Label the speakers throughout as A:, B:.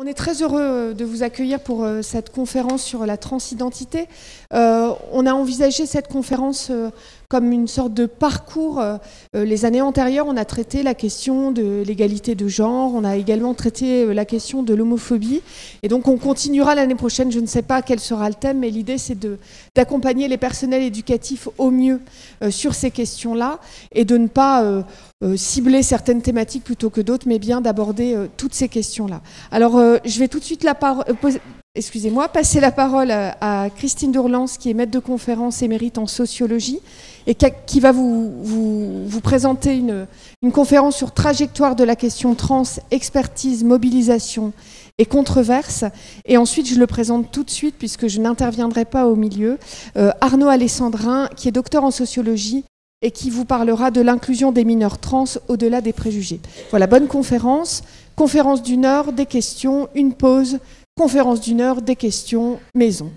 A: On est très heureux de vous accueillir pour cette conférence sur la transidentité. On a envisagé cette conférence comme une sorte de parcours. Les années antérieures, on a traité la question de l'égalité de genre, on a également traité la question de l'homophobie. Et donc on continuera l'année prochaine, je ne sais pas quel sera le thème, mais l'idée c'est d'accompagner les personnels éducatifs au mieux sur ces questions-là et de ne pas cibler certaines thématiques plutôt que d'autres, mais bien d'aborder toutes ces questions-là. Alors, je vais tout de suite passer la parole à Christine Dourlans, qui est maître de conférence émérite en sociologie, et qui va vous présenter une conférence sur trajectoire de la question trans, expertise, mobilisation et controverse. Et ensuite, je le présente tout de suite, puisque je n'interviendrai pas au milieu, Arnaud Alessandrin, qui est docteur en sociologie, et qui vous parlera de l'inclusion des mineurs trans au-delà des préjugés. Voilà, bonne conférence. Conférence d'une heure, des questions, une pause. Conférence d'une heure, des questions, maison.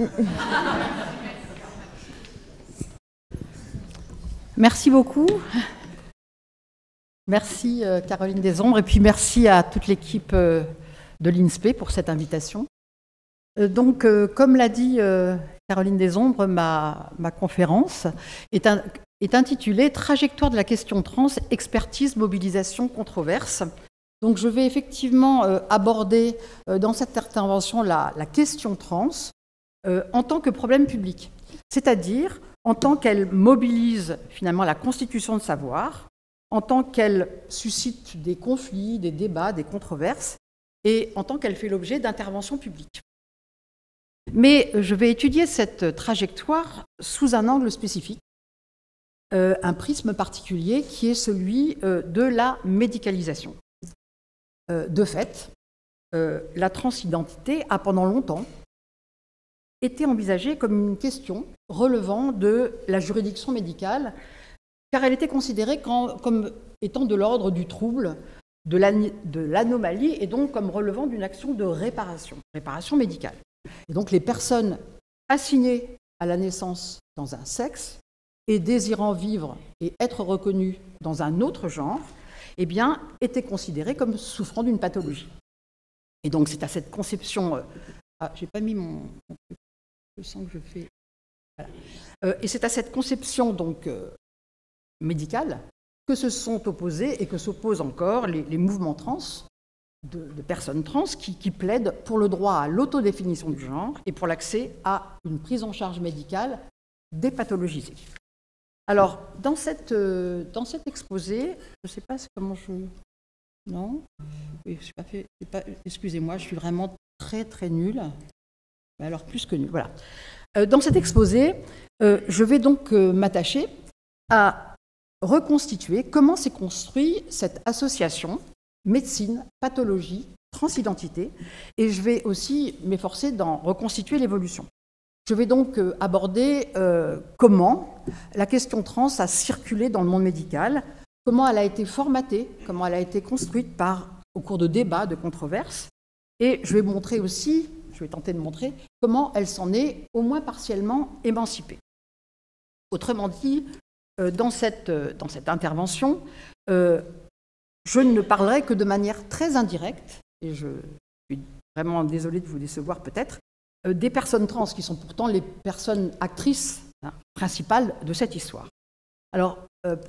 B: Merci beaucoup. Merci Caroline Desombres, et puis merci à toute l'équipe de l'INSPE pour cette invitation. Donc, comme l'a dit Caroline Desombres, ma conférence est intitulée « Trajectoire de la question trans, expertise, mobilisation, controverse ». Donc je vais effectivement aborder dans cette intervention la question trans en tant que problème public, c'est-à-dire en tant qu'elle mobilise finalement la constitution de savoir, en tant qu'elle suscite des conflits, des débats, des controverses, et en tant qu'elle fait l'objet d'interventions publiques. Mais je vais étudier cette trajectoire sous un angle spécifique, un prisme particulier qui est celui de la médicalisation. De fait, la transidentité a pendant longtemps été envisagée comme une question relevant de la juridiction médicale, car elle était considérée comme étant de l'ordre du trouble, de l'anomalie, et donc comme relevant d'une action de réparation médicale. Et donc les personnes assignées à la naissance dans un sexe et désirant vivre et être reconnues dans un autre genre, eh bien, étaient considérées comme souffrant d'une pathologie. Et donc c'est à cette conception... j'ai pas mis mon... Je sens que je fais... Voilà. Et c'est à cette conception donc médicale que se sont opposés et que s'opposent encore les mouvements trans, de personnes trans qui plaident pour le droit à l'autodéfinition du genre et pour l'accès à une prise en charge médicale dépathologisée. Alors, dans cet exposé, je ne sais pas comment je... Non, je n'ai pas fait... Excusez-moi, je suis vraiment très très nulle. Alors, plus que nulle, voilà. Dans cet exposé, je vais donc m'attacher à reconstituer comment s'est construite cette association médecine, pathologie, transidentité, et je vais aussi m'efforcer d'en reconstituer l'évolution. Je vais donc aborder comment la question trans a circulé dans le monde médical, comment elle a été formatée, comment elle a été construite au cours de débats, de controverses, et je vais montrer aussi, je vais tenter de montrer comment elle s'en est au moins partiellement émancipée. Autrement dit, dans cette intervention, je ne parlerai que de manière très indirecte, et je suis vraiment désolée de vous décevoir peut-être, des personnes trans qui sont pourtant les personnes actrices principales de cette histoire. Alors,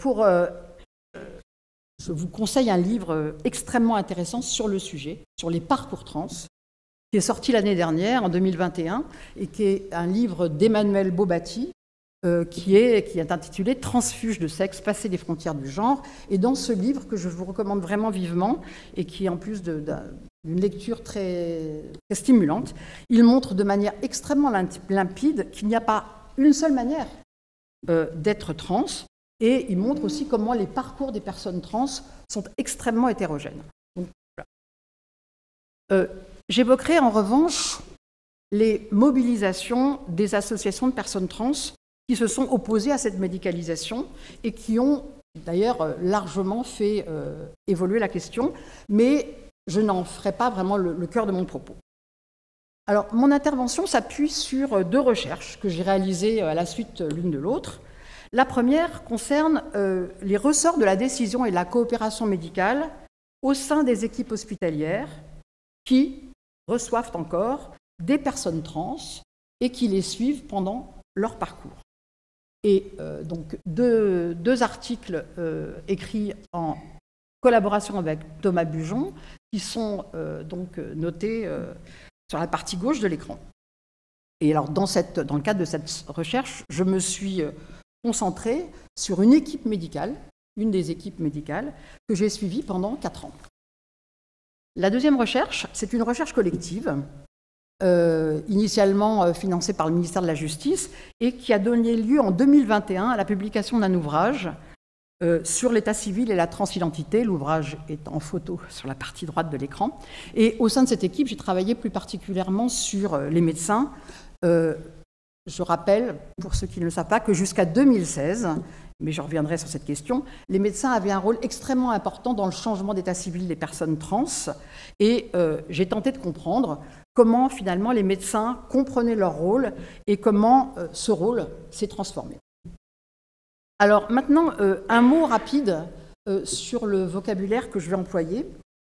B: je vous conseille un livre extrêmement intéressant sur le sujet, sur les parcours trans, qui est sorti l'année dernière, en 2021, et qui est un livre d'Emmanuel Bobatti, qui est intitulé « Transfuge de sexe, passer les frontières du genre ». Et dans ce livre, que je vous recommande vraiment vivement, et qui est en plus d'une lecture très, très stimulante, il montre de manière extrêmement limpide qu'il n'y a pas une seule manière d'être trans, et il montre aussi comment les parcours des personnes trans sont extrêmement hétérogènes. Donc, voilà. J'évoquerai en revanche les mobilisations des associations de personnes trans qui se sont opposées à cette médicalisation et qui ont d'ailleurs largement fait évoluer la question, mais je n'en ferai pas vraiment le cœur de mon propos. Alors, mon intervention s'appuie sur deux recherches que j'ai réalisées à la suite l'une de l'autre. La première concerne les ressorts de la décision et de la coopération médicale au sein des équipes hospitalières qui, reçoivent encore des personnes trans et qui les suivent pendant leur parcours. Et donc deux articles écrits en collaboration avec Thomas Bujon qui sont donc notés sur la partie gauche de l'écran. Et alors dans le cadre de cette recherche, je me suis concentrée sur une équipe médicale, une des équipes médicales que j'ai suivie pendant 4 ans. La deuxième recherche, c'est une recherche collective, initialement financée par le ministère de la Justice et qui a donné lieu en 2021 à la publication d'un ouvrage sur l'état civil et la transidentité. L'ouvrage est en photo sur la partie droite de l'écran. Et au sein de cette équipe, j'ai travaillé plus particulièrement sur les médecins. Je rappelle, pour ceux qui ne le savent pas, que jusqu'à 2016, mais je reviendrai sur cette question, les médecins avaient un rôle extrêmement important dans le changement d'état civil des personnes trans. Et j'ai tenté de comprendre comment finalement les médecins comprenaient leur rôle et comment ce rôle s'est transformé. Alors maintenant, un mot rapide sur le vocabulaire que je vais employer.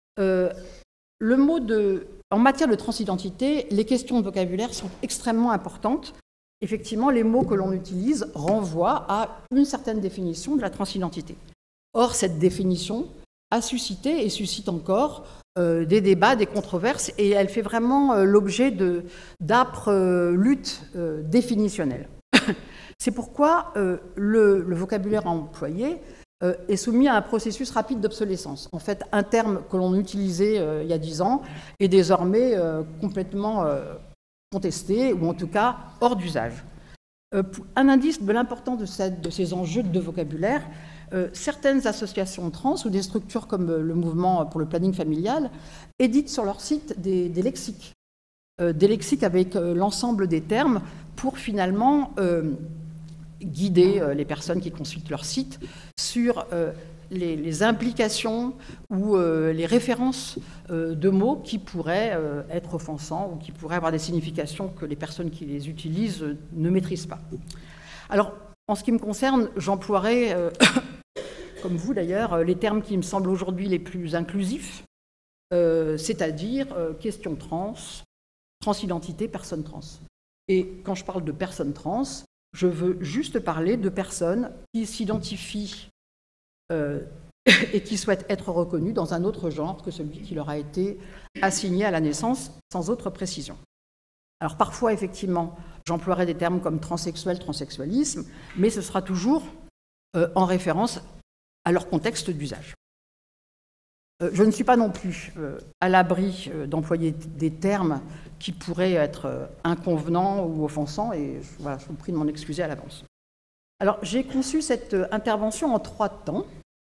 B: En matière de transidentité, les questions de vocabulaire sont extrêmement importantes. Effectivement, les mots que l'on utilise renvoient à une certaine définition de la transidentité. Or, cette définition a suscité et suscite encore des débats, des controverses, et elle fait vraiment l'objet d'âpres luttes définitionnelles. C'est pourquoi le vocabulaire employé est soumis à un processus rapide d'obsolescence. En fait, un terme que l'on utilisait il y a 10 ans est désormais complètement contesté, ou en tout cas hors d'usage. Un indice de l'importance de ces enjeux de vocabulaire, certaines associations trans ou des structures comme le mouvement pour le planning familial éditent sur leur site des lexiques. Des lexiques avec l'ensemble des termes pour finalement guider les personnes qui consultent leur site sur les implications ou les références de mots qui pourraient être offensants ou qui pourraient avoir des significations que les personnes qui les utilisent ne maîtrisent pas. Alors, en ce qui me concerne, j'emploierai, comme vous d'ailleurs, les termes qui me semblent aujourd'hui les plus inclusifs, c'est-à-dire question trans, transidentité, personnes trans. Et quand je parle de personnes trans, je veux juste parler de personnes qui s'identifient et qui souhaitent être reconnues dans un autre genre que celui qui leur a été assigné à la naissance, sans autre précision. Alors parfois, effectivement, j'emploierai des termes comme transsexuel, transsexualisme, mais ce sera toujours en référence à leur contexte d'usage. Je ne suis pas non plus à l'abri d'employer des termes qui pourraient être inconvenants ou offensants, et voilà, je vous prie de m'en excuser à l'avance. Alors, j'ai conçu cette intervention en 3 temps.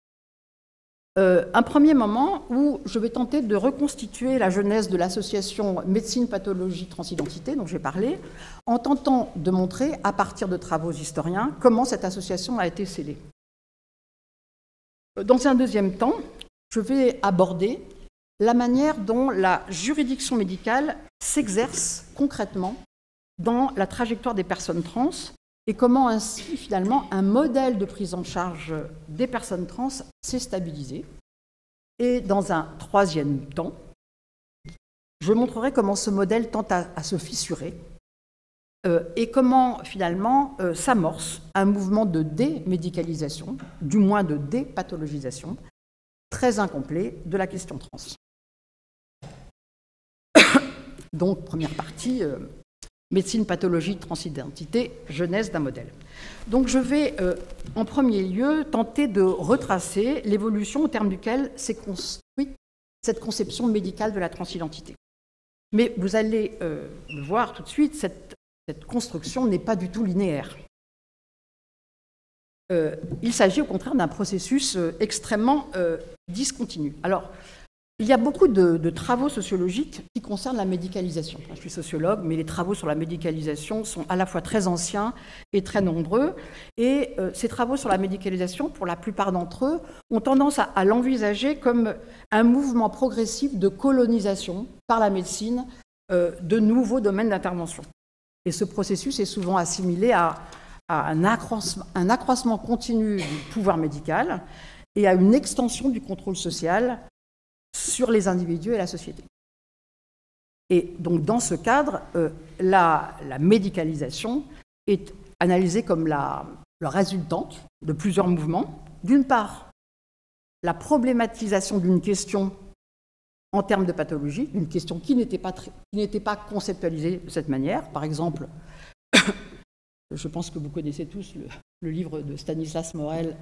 B: Un premier moment où je vais tenter de reconstituer la genèse de l'association Médecine, Pathologie, Transidentité, dont j'ai parlé, en tentant de montrer, à partir de travaux historiens, comment cette association a été scellée. Dans un deuxième temps, je vais aborder la manière dont la juridiction médicale s'exerce concrètement dans la trajectoire des personnes trans et comment ainsi, finalement, un modèle de prise en charge des personnes trans s'est stabilisé. Et dans un troisième temps, je montrerai comment ce modèle tente à se fissurer et comment, finalement, s'amorce un mouvement de démédicalisation, du moins de dépathologisation, très incomplet de la question trans. Donc, première partie, médecine, pathologie, transidentité, genèse d'un modèle. Donc, je vais, en premier lieu, tenter de retracer l'évolution au terme duquel s'est construite cette conception médicale de la transidentité. Mais vous allez le voir tout de suite, cette construction n'est pas du tout linéaire. Il s'agit au contraire d'un processus extrêmement discontinu. Alors, il y a beaucoup de travaux sociologiques qui concernent la médicalisation. Je suis sociologue, mais les travaux sur la médicalisation sont à la fois très anciens et très nombreux. Et ces travaux sur la médicalisation, pour la plupart d'entre eux, ont tendance à l'envisager comme un mouvement progressif de colonisation par la médecine de nouveaux domaines d'intervention. Et ce processus est souvent assimilé à un accroissement continu du pouvoir médical et à une extension du contrôle social sur les individus et la société. Et donc, dans ce cadre, la médicalisation est analysée comme la résultante de plusieurs mouvements. D'une part, la problématisation d'une question en termes de pathologie, une question qui n'était pas conceptualisée de cette manière. Par exemple, je pense que vous connaissez tous le livre de Stanislas Morel,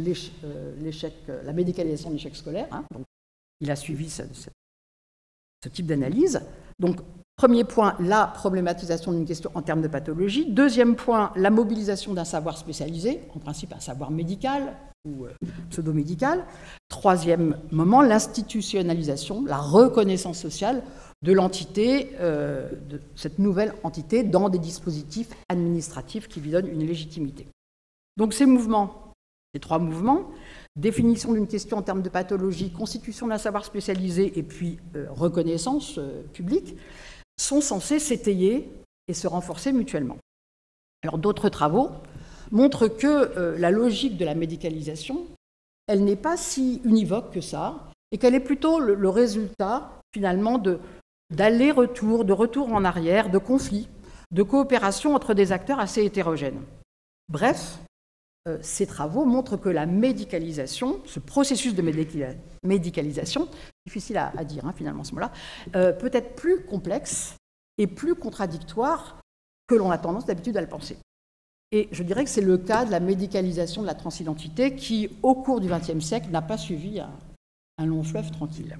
B: La médicalisation de l'échec scolaire. Hein. Donc, il a suivi ce type d'analyse. Donc, premier point, la problématisation d'une question en termes de pathologie. Deuxième point, la mobilisation d'un savoir spécialisé, en principe un savoir médical ou pseudo-médical. Troisième moment, l'institutionnalisation, la reconnaissance sociale de l'entité, de cette nouvelle entité, dans des dispositifs administratifs qui lui donnent une légitimité. Donc ces mouvements, ces trois mouvements, définition d'une question en termes de pathologie, constitution d'un savoir spécialisé et puis reconnaissance publique, sont censés s'étayer et se renforcer mutuellement. Alors d'autres travaux montrent que la logique de la médicalisation, elle n'est pas si univoque que ça, et qu'elle est plutôt le résultat finalement d'aller-retour, de retour en arrière, de conflits, de coopération entre des acteurs assez hétérogènes. Bref, ces travaux montrent que la médicalisation, ce processus de médicalisation, difficile à dire hein, finalement ce mot-là, peut être plus complexe et plus contradictoire que l'on a tendance d'habitude à le penser. Et je dirais que c'est le cas de la médicalisation de la transidentité qui, au cours du XXe siècle, n'a pas suivi un long fleuve tranquille.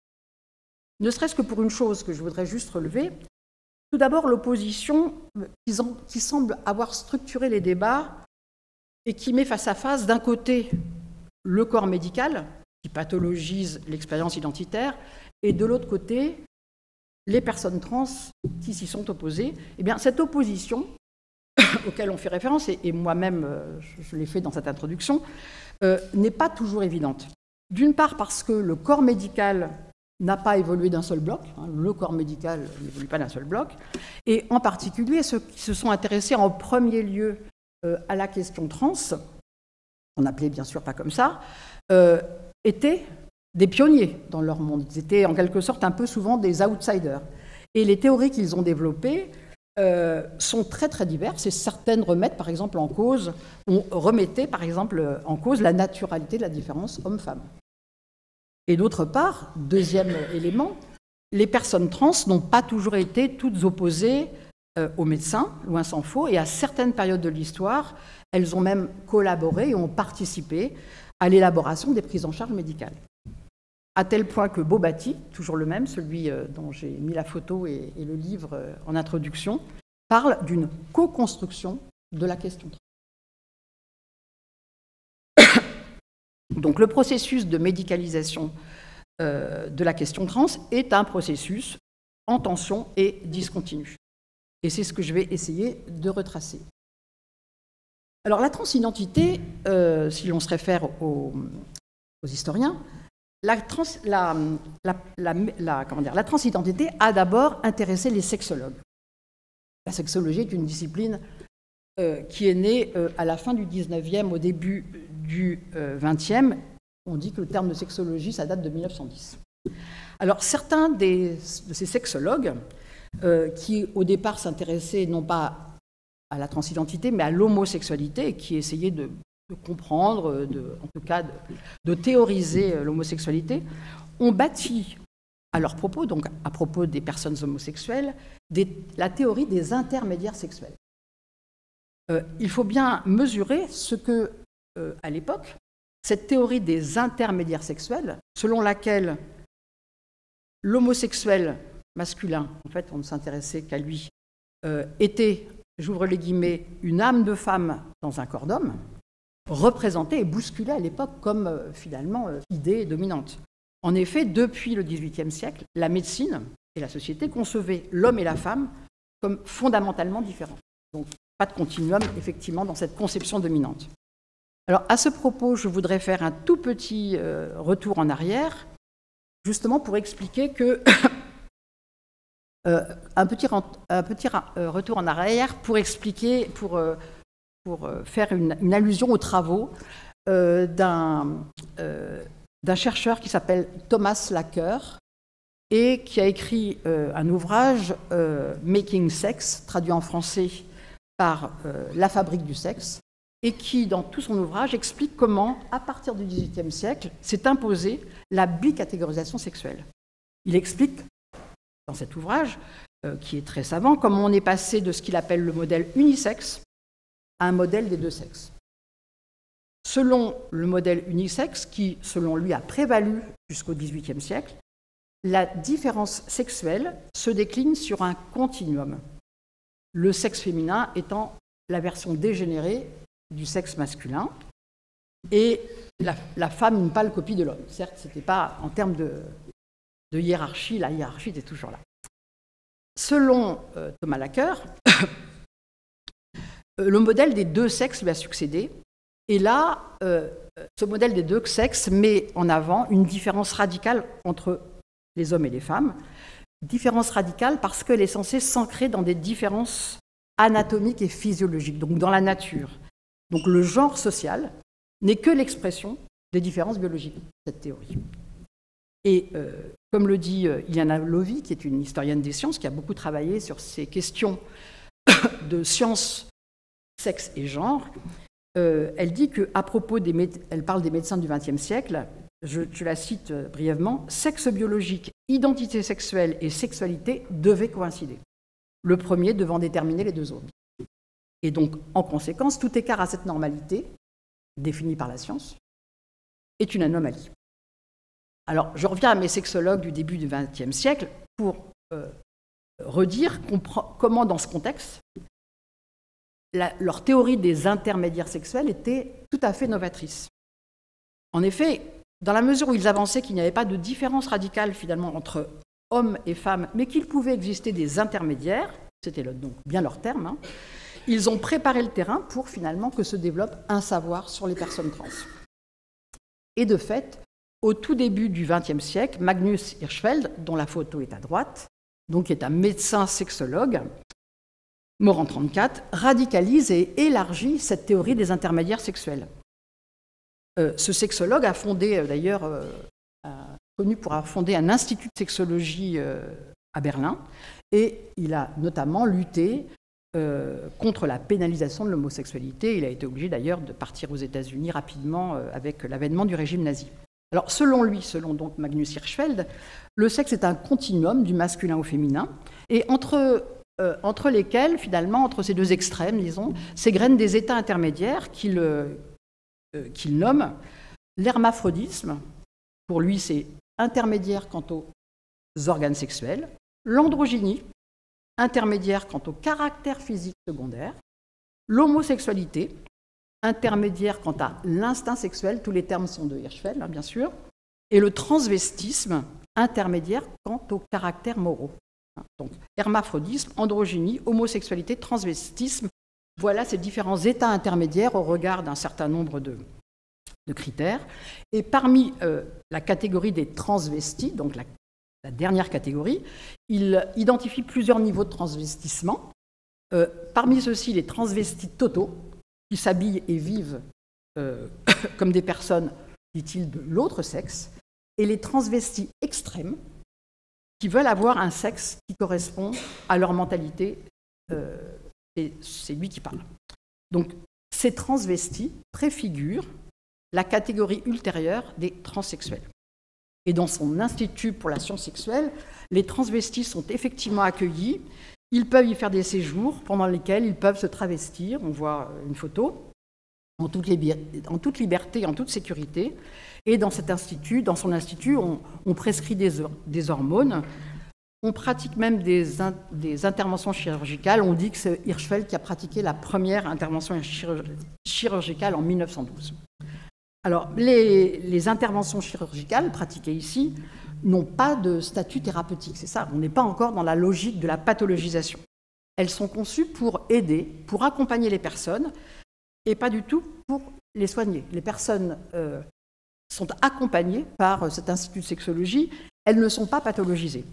B: Ne serait-ce que pour une chose que je voudrais juste relever, tout d'abord l'opposition qui semble avoir structuré les débats et qui met face à face, d'un côté, le corps médical, qui pathologise l'expérience identitaire, et de l'autre côté, les personnes trans qui s'y sont opposées. Eh bien, cette opposition, auquel on fait référence, et moi-même je l'ai fait dans cette introduction, n'est pas toujours évidente. D'une part parce que le corps médical n'a pas évolué d'un seul bloc, hein, le corps médical n'évolue pas d'un seul bloc, et en particulier ceux qui se sont intéressés en premier lieu à la question trans, on n'appelait bien sûr pas comme ça, étaient des pionniers dans leur monde. Ils étaient en quelque sorte un peu souvent des outsiders. Et les théories qu'ils ont développées sont très très diverses, et certaines remettent par exemple en cause, remettaient par exemple en cause la naturalité de la différence homme-femme. Et d'autre part, deuxième élément, les personnes trans n'ont pas toujours été toutes opposées aux médecins, loin s'en faut, et à certaines périodes de l'histoire, elles ont même collaboré et ont participé à l'élaboration des prises en charge médicales. À tel point que Bobatti, toujours le même, celui dont j'ai mis la photo et le livre en introduction, parle d'une co-construction de la question trans. Donc le processus de médicalisation de la question trans est un processus en tension et discontinu. Et c'est ce que je vais essayer de retracer. Alors la transidentité, si l'on se réfère aux historiens, la transidentité a d'abord intéressé les sexologues. La sexologie est une discipline qui est née à la fin du 19e, au début du 20e. On dit que le terme de sexologie, ça date de 1910. Alors certains de ces sexologues, qui au départ s'intéressaient non pas à la transidentité, mais à l'homosexualité, et qui essayaient de comprendre, en tout cas de théoriser l'homosexualité, ont bâti à leur propos, donc à propos des personnes homosexuelles, la théorie des intermédiaires sexuels. Il faut bien mesurer ce que, à l'époque, cette théorie des intermédiaires sexuels, selon laquelle l'homosexuel masculin, en fait on ne s'intéressait qu'à lui, était, j'ouvre les guillemets, une âme de femme dans un corps d'homme, représentée et bousculée à l'époque comme finalement idée dominante. En effet, depuis le XVIIIe siècle, la médecine et la société concevaient l'homme et la femme comme fondamentalement différents. Donc pas de continuum effectivement dans cette conception dominante. Alors à ce propos, je voudrais faire un tout petit retour en arrière, justement pour expliquer que un petit retour en arrière pour expliquer, pour faire une allusion aux travaux d'un chercheur qui s'appelle Thomas Laqueur, et qui a écrit un ouvrage, Making Sex, traduit en français par La fabrique du sexe, et qui, dans tout son ouvrage, explique comment, à partir du XVIIIe siècle, s'est imposée la bicatégorisation sexuelle. Il explique, dans cet ouvrage, qui est très savant, comment on est passé de ce qu'il appelle le modèle unisexe à un modèle des deux sexes. Selon le modèle unisexe, qui, selon lui, a prévalu jusqu'au XVIIIe siècle, la différence sexuelle se décline sur un continuum, le sexe féminin étant la version dégénérée du sexe masculin, et la femme une pâle copie de l'homme. Certes, ce n'était pas en termes de hiérarchie, la hiérarchie était toujours là. Selon Thomas Laqueur, le modèle des deux sexes lui a succédé, et là, ce modèle des deux sexes met en avant une différence radicale entre les hommes et les femmes, différence radicale parce qu'elle est censée s'ancrer dans des différences anatomiques et physiologiques, donc dans la nature. Donc le genre social n'est que l'expression des différences biologiques, cette théorie. Et comme le dit Iliana Lovi, qui est une historienne des sciences, qui a beaucoup travaillé sur ces questions de sciences, sexe et genre, elle dit qu'à propos elle parle des médecins du XXe siècle, je la cite brièvement, « Sexe biologique, identité sexuelle et sexualité devaient coïncider, le premier devant déterminer les deux autres. » Et donc, en conséquence, tout écart à cette normalité, définie par la science, est une anomalie. Alors, je reviens à mes sexologues du début du XXe siècle pour redire comment, dans ce contexte, leur théorie des intermédiaires sexuels était tout à fait novatrice. En effet, dans la mesure où ils avançaient qu'il n'y avait pas de différence radicale finalement entre hommes et femmes, mais qu'il pouvait exister des intermédiaires, c'était donc bien leur terme, hein, ils ont préparé le terrain pour finalement que se développe un savoir sur les personnes trans. Et de fait, au tout début du XXe siècle, Magnus Hirschfeld, dont la photo est à droite, donc qui est un médecin sexologue, mort en 1934, radicalise et élargit cette théorie des intermédiaires sexuels. Ce sexologue a fondé, d'ailleurs, connu pour avoir fondé un institut de sexologie à Berlin, et il a notamment lutté contre la pénalisation de l'homosexualité. Il a été obligé d'ailleurs de partir aux États-Unis rapidement avec l'avènement du régime nazi. Alors, selon lui, selon donc Magnus Hirschfeld, le sexe est un continuum du masculin au féminin, et entre lesquels, finalement, entre ces deux extrêmes, disons, s'égrènent des états intermédiaires qu'il nomme l'hermaphrodisme. Pour lui, c'est intermédiaire quant aux organes sexuels, l'androgynie, intermédiaire quant au caractère physique secondaire, l'homosexualité, intermédiaire quant à l'instinct sexuel, tous les termes sont de Hirschfeld, hein, bien sûr, et le transvestisme, intermédiaire quant aux caractères moraux. Donc, hermaphrodisme, androgynie, homosexualité, transvestisme, voilà ces différents états intermédiaires au regard d'un certain nombre de critères. Et parmi la catégorie des transvestis, donc la dernière catégorie, il identifie plusieurs niveaux de transvestissement. Parmi ceux-ci, les transvestis totaux, qui s'habillent et vivent comme des personnes, dit-il, de l'autre sexe, et les transvestis extrêmes, qui veulent avoir un sexe qui correspond à leur mentalité, et c'est lui qui parle. Donc, ces transvestis préfigurent la catégorie ultérieure des transsexuels. Et dans son institut pour la science sexuelle, les transvestis sont effectivement accueillis. Ils peuvent y faire des séjours pendant lesquels ils peuvent se travestir. On voit une photo en toute liberté, en toute sécurité. Et dans son institut, on prescrit des hormones. On pratique même des interventions chirurgicales. On dit que c'est Hirschfeld qui a pratiqué la première intervention chirurgicale en 1912. Alors, les interventions chirurgicales pratiquées ici n'ont pas de statut thérapeutique, c'est ça, on n'est pas encore dans la logique de la pathologisation. Elles sont conçues pour aider, pour accompagner les personnes, et pas du tout pour les soigner. Les personnes sont accompagnées par cet institut de sexologie, elles ne sont pas pathologisées.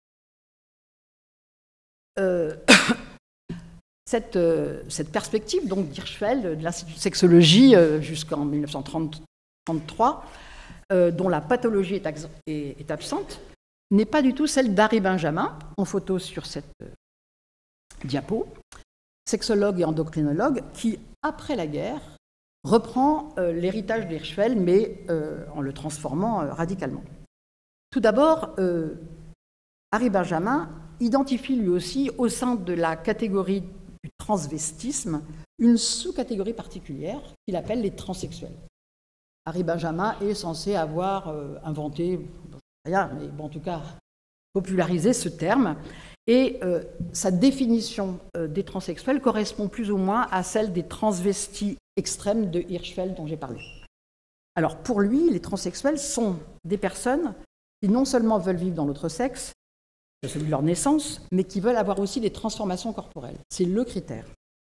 B: Cette perspective donc d'Hirschfeld, de l'Institut de sexologie jusqu'en 1933, dont la pathologie est absente, n'est pas du tout celle d'Harry Benjamin, en photo sur cette diapo, sexologue et endocrinologue, qui, après la guerre, reprend l'héritage d'Hirschfeld, mais en le transformant radicalement. Tout d'abord, Harry Benjamin identifie lui aussi, au sein de la catégorie du transvestisme, une sous-catégorie particulière qu'il appelle les transsexuels. Harry Benjamin est censé avoir inventé, rien, mais bon, en tout cas popularisé ce terme, et sa définition des transsexuels correspond plus ou moins à celle des transvestis extrêmes de Hirschfeld dont j'ai parlé. Alors pour lui, les transsexuels sont des personnes qui non seulement veulent vivre dans l'autre sexe, celui de leur naissance, mais qui veulent avoir aussi des transformations corporelles. C'est le critère.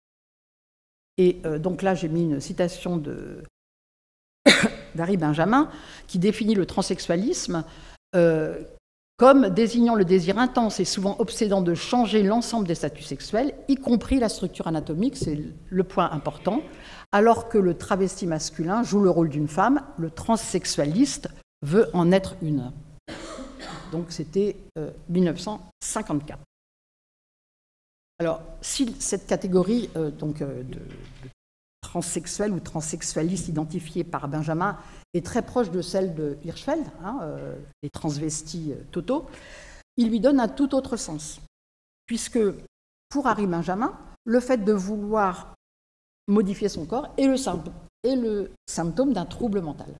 B: Et donc là, j'ai mis une citation d'Harry Benjamin qui définit le transsexualisme comme désignant le désir intense et souvent obsédant de changer l'ensemble des statuts sexuels, y compris la structure anatomique, c'est le point important. Alors que le travesti masculin joue le rôle d'une femme, le transsexualiste veut en être une. Donc c'était 1954. Alors, si cette catégorie de transsexuel ou transsexualiste identifiée par Benjamin est très proche de celle de Hirschfeld, les transvestis totaux, il lui donne un tout autre sens. Puisque, pour Harry Benjamin, le fait de vouloir modifier son corps est le symptôme d'un trouble mental.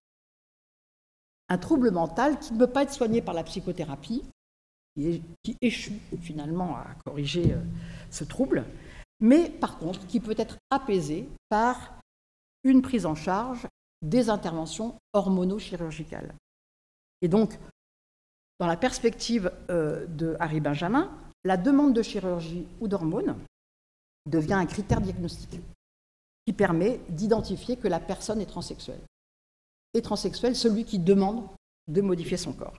B: Un trouble mental qui ne peut pas être soigné par la psychothérapie, qui échoue finalement à corriger ce trouble, mais par contre qui peut être apaisé par une prise en charge des interventions hormono-chirurgicales. Et donc, dans la perspective de Harry Benjamin, la demande de chirurgie ou d'hormones devient un critère diagnostique qui permet d'identifier que la personne est transsexuelle. Et transsexuel, celui qui demande de modifier son corps.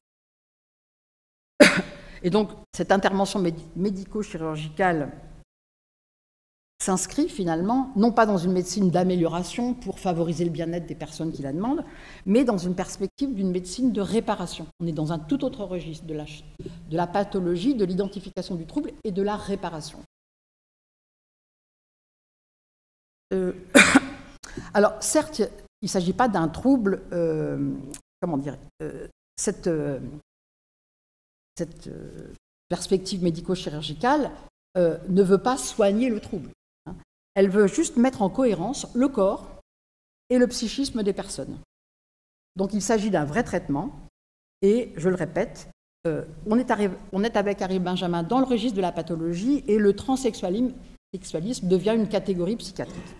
B: Et donc, cette intervention médico-chirurgicale s'inscrit finalement, non pas dans une médecine d'amélioration pour favoriser le bien-être des personnes qui la demandent, mais dans une perspective d'une médecine de réparation. On est dans un tout autre registre de la pathologie, de l'identification du trouble et de la réparation. Alors, certes, il ne s'agit pas d'un trouble, cette perspective médico-chirurgicale ne veut pas soigner le trouble. Elle veut juste mettre en cohérence le corps et le psychisme des personnes. Donc il s'agit d'un vrai traitement, et je le répète, on est avec Harry Benjamin dans le registre de la pathologie, et le transsexualisme devient une catégorie psychiatrique.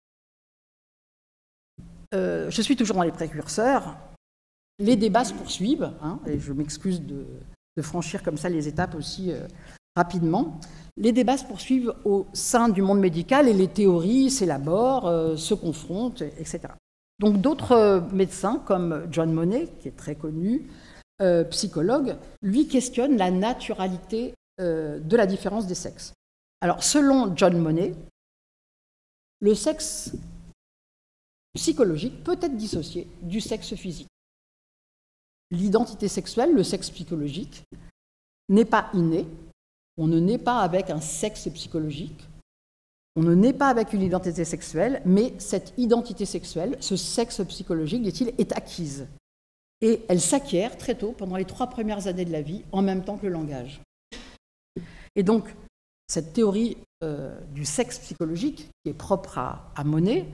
B: Je suis toujours dans les précurseurs. Les débats se poursuivent, et je m'excuse de franchir comme ça les étapes aussi rapidement. Les débats se poursuivent au sein du monde médical et les théories s'élaborent, se confrontent, etc. Donc d'autres médecins, comme John Money, qui est très connu, psychologue, lui questionne la naturalité de la différence des sexes. Alors, selon John Money, le sexe psychologique peut être dissocié du sexe physique. L'identité sexuelle, le sexe psychologique, n'est pas inné. On ne naît pas avec un sexe psychologique, on ne naît pas avec une identité sexuelle, mais cette identité sexuelle, ce sexe psychologique, dit-il, est acquise. Et elle s'acquiert très tôt, pendant les 3 premières années de la vie, en même temps que le langage. Et donc, cette théorie du sexe psychologique, qui est propre à Money,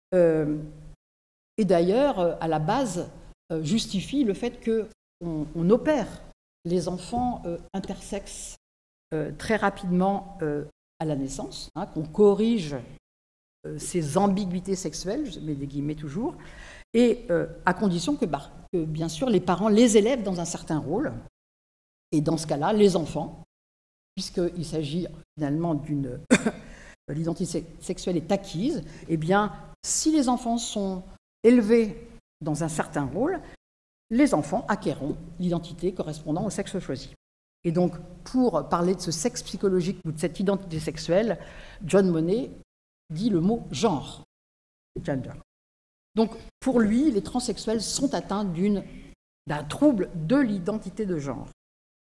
B: et d'ailleurs, à la base, justifie le fait qu'on opère les enfants intersexes très rapidement à la naissance, qu'on corrige ces ambiguïtés sexuelles, je mets des guillemets toujours, et à condition que, bien sûr, les parents les élèvent dans un certain rôle, et dans ce cas-là, les enfants, puisqu'il s'agit finalement d'une... l'identité sexuelle est acquise, eh bien, si les enfants sont élevés dans un certain rôle, les enfants acquerront l'identité correspondant au sexe choisi. Et donc, pour parler de ce sexe psychologique ou de cette identité sexuelle, John Money dit le mot genre, gender. Donc, pour lui, les transsexuels sont atteints d'un trouble de l'identité de genre.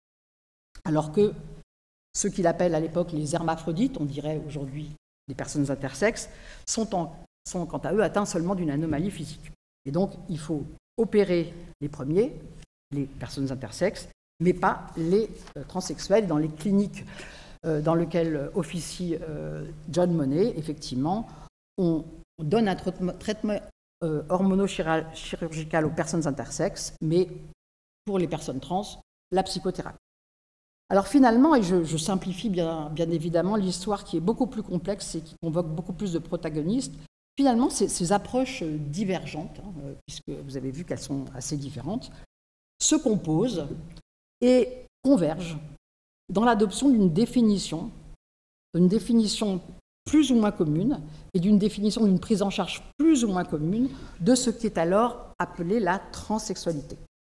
B: alors que ceux qu'il appelle à l'époque les hermaphrodites, on dirait aujourd'hui des personnes intersexes, sont quant à eux atteints seulement d'une anomalie physique. Et donc, il faut opérer les premiers, les personnes intersexes, mais pas les transsexuels. Dans les cliniques dans lesquelles officie John Money, effectivement, on donne un traitement hormonochirurgical aux personnes intersexes, mais pour les personnes trans, la psychothérapie. Alors finalement, et je simplifie bien évidemment l'histoire qui est beaucoup plus complexe et qui convoque beaucoup plus de protagonistes, finalement ces approches divergentes, puisque vous avez vu qu'elles sont assez différentes, se composent et convergent dans l'adoption d'une définition plus ou moins commune et d'une définition d'une prise en charge plus ou moins commune de ce qui est alors appelé la transsexualité.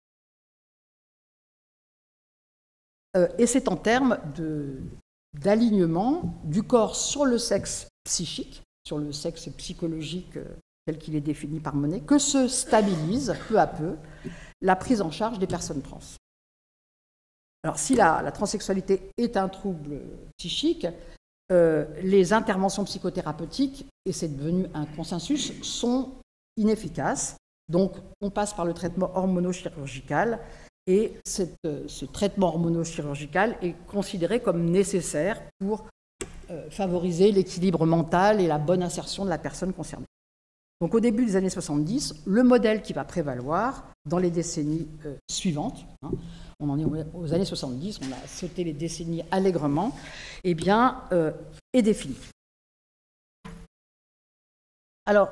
B: Et c'est en termes d'alignement du corps sur le sexe psychique, sur le sexe psychologique tel qu'il est défini par Monnet, que se stabilise peu à peu la prise en charge des personnes trans. Alors si la transsexualité est un trouble psychique, les interventions psychothérapeutiques, et c'est devenu un consensus, sont inefficaces. Donc on passe par le traitement hormonochirurgical, et ce traitement hormonochirurgical est considéré comme nécessaire pour favoriser l'équilibre mental et la bonne insertion de la personne concernée. Donc au début des années 70, le modèle qui va prévaloir dans les décennies suivantes, on en est aux années 70, on a sauté les décennies allègrement, eh bien, est défini. Alors,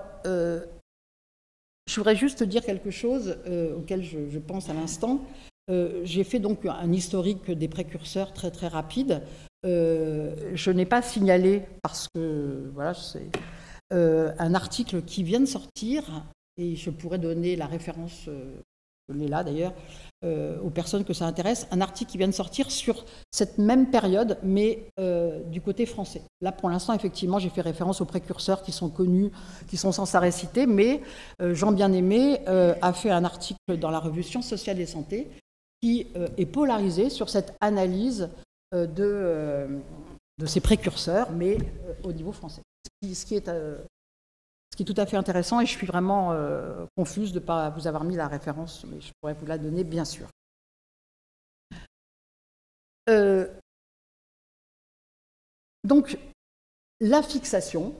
B: je voudrais juste dire quelque chose auquel je pense à l'instant. J'ai fait donc un historique des précurseurs très très rapide. Je n'ai pas signalé parce que voilà, c'est un article qui vient de sortir et je pourrais donner la référence, je l'ai là d'ailleurs, aux personnes que ça intéresse, un article qui vient de sortir sur cette même période, mais du côté français. Là, pour l'instant, effectivement, j'ai fait référence aux précurseurs qui sont connus, qui sont sans arrêt cités, mais Jean Bien-Aimé a fait un article dans la revue Sciences sociales et santé qui est polarisé sur cette analyse de ces précurseurs, mais au niveau français. Ce qui est tout à fait intéressant, et je suis vraiment confuse de ne pas vous avoir mis la référence, mais je pourrais vous la donner, bien sûr. Donc, la fixation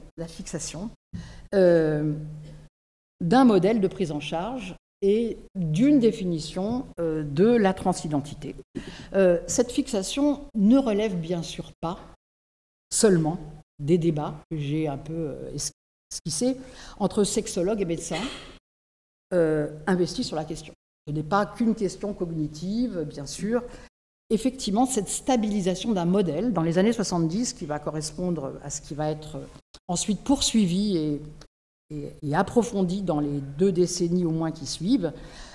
B: d'un modèle de prise en charge et d'une définition de la transidentité. Cette fixation ne relève bien sûr pas seulement des débats que j'ai un peu esquissés entre sexologues et médecins investis sur la question. Ce n'est pas qu'une question cognitive, bien sûr. Effectivement, cette stabilisation d'un modèle dans les années 70, qui va correspondre à ce qui va être ensuite poursuivi et approfondi dans les 2 décennies au moins qui suivent,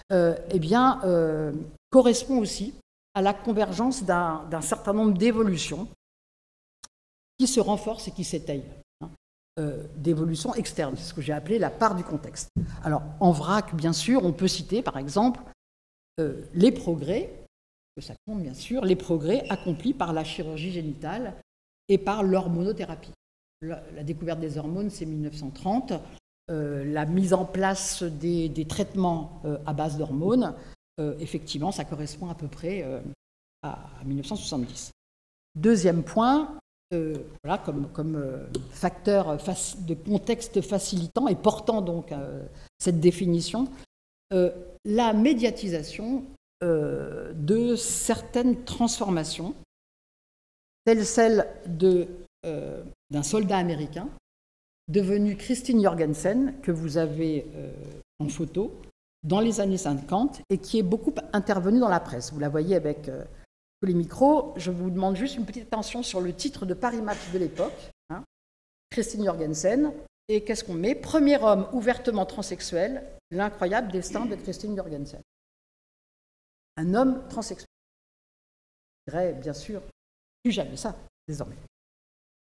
B: correspond aussi à la convergence d'un certain nombre d'évolutions qui se renforcent et qui s'étayent, d'évolutions externes, c'est ce que j'ai appelé la part du contexte. Alors, en vrac, bien sûr, on peut citer, par exemple, les progrès, que ça compte bien sûr, les progrès accomplis par la chirurgie génitale et par l'hormonothérapie. La découverte des hormones, c'est 1930. La mise en place des traitements à base d'hormones, effectivement, ça correspond à peu près à 1970. Deuxième point, voilà, comme facteur de contexte facilitant et portant donc cette définition, la médiatisation de certaines transformations, telles celles d'un soldat américain devenu Christine Jorgensen, que vous avez en photo, dans les années 50, et qui est beaucoup intervenue dans la presse. Vous la voyez avec tous les micros. Je vous demande juste une petite attention sur le titre de Paris Match de l'époque, Christine Jorgensen, et qu'est-ce qu'on met? Premier homme ouvertement transsexuel, l'incroyable destin de Christine Jorgensen. Un homme transsexuel. Je dirais, bien sûr, plus jamais ça, désormais.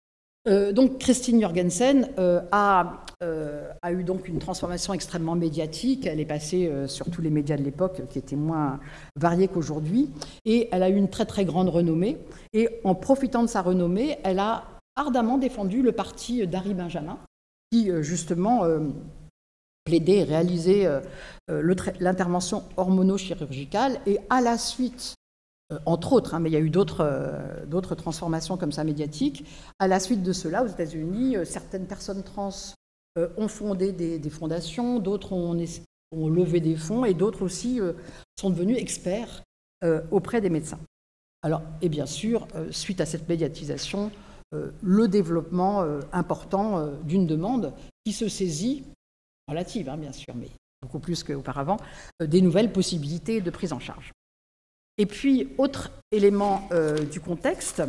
B: Donc Christine Jorgensen a eu donc une transformation extrêmement médiatique. Elle est passée sur tous les médias de l'époque, qui étaient moins variés qu'aujourd'hui, et elle a eu une très très grande renommée. Et en profitant de sa renommée, elle a ardemment défendu le parti d'Henri Benjamin, qui justement plaidait et réalisait l'intervention hormono-chirurgicale, et à la suite, entre autres, mais il y a eu d'autres transformations comme ça médiatiques. À la suite de cela, aux États-Unis, certaines personnes trans ont fondé des fondations, d'autres ont levé des fonds, et d'autres aussi sont devenus experts auprès des médecins. Alors, et bien sûr, suite à cette médiatisation, le développement important d'une demande qui se saisit, relative bien sûr, mais beaucoup plus qu'auparavant, des nouvelles possibilités de prise en charge. Et puis, autre élément du contexte,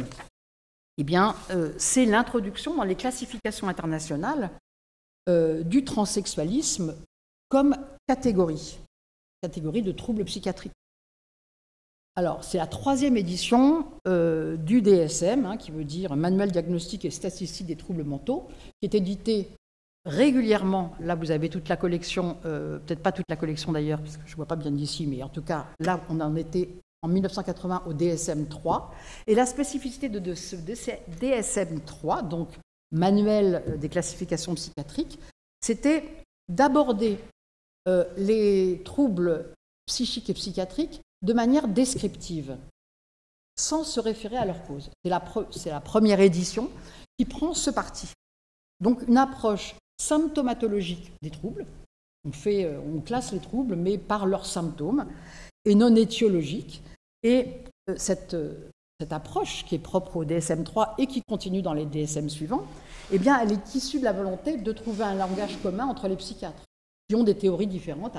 B: c'est l'introduction dans les classifications internationales du transsexualisme comme catégorie de troubles psychiatriques. Alors, c'est la 3e édition du DSM, qui veut dire Manuel diagnostique et statistique des troubles mentaux, qui est édité régulièrement. Là, vous avez toute la collection, peut-être pas toute la collection d'ailleurs, parce que je ne vois pas bien d'ici, mais en tout cas, là, on en était en 1980 au DSM-3. Et la spécificité de ce DSM-3, donc Manuel des classifications psychiatriques, c'était d'aborder les troubles psychiques et psychiatriques de manière descriptive, sans se référer à leur cause. C'est la première édition qui prend ce parti. Donc une approche symptomatologique des troubles. On classe les troubles, mais par leurs symptômes, et non étiologique. Et cette approche qui est propre au DSM-3 et qui continue dans les DSM suivants, elle est issue de la volonté de trouver un langage commun entre les psychiatres, qui ont des théories différentes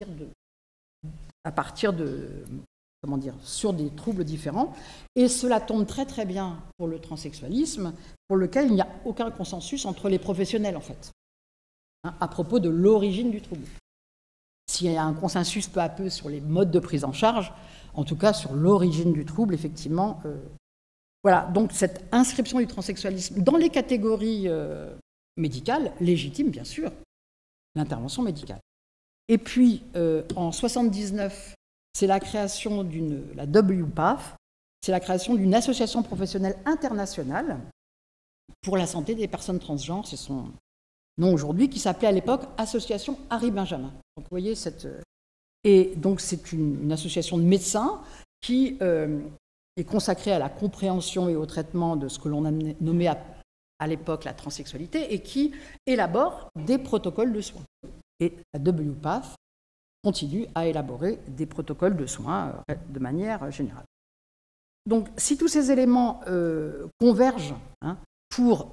B: sur des troubles différents. Et cela tombe très très bien pour le transsexualisme, pour lequel il n'y a aucun consensus entre les professionnels, en fait, à propos de l'origine du trouble. S'il y a un consensus peu à peu sur les modes de prise en charge, en tout cas sur l'origine du trouble, effectivement. Voilà, donc cette inscription du transsexualisme dans les catégories médicales, légitime bien sûr, l'intervention médicale. Et puis, en 1979, c'est la création la WPATH, c'est la création d'une association professionnelle internationale pour la santé des personnes transgenres, c'est son nom aujourd'hui, qui s'appelait à l'époque Association Henri Benjamin. Donc vous voyez et donc c'est une association de médecins qui est consacrée à la compréhension et au traitement de ce que l'on a nommé à l'époque la transsexualité, et qui élabore des protocoles de soins. Et la WPATH continue à élaborer des protocoles de soins de manière générale. Donc si tous ces éléments convergent pour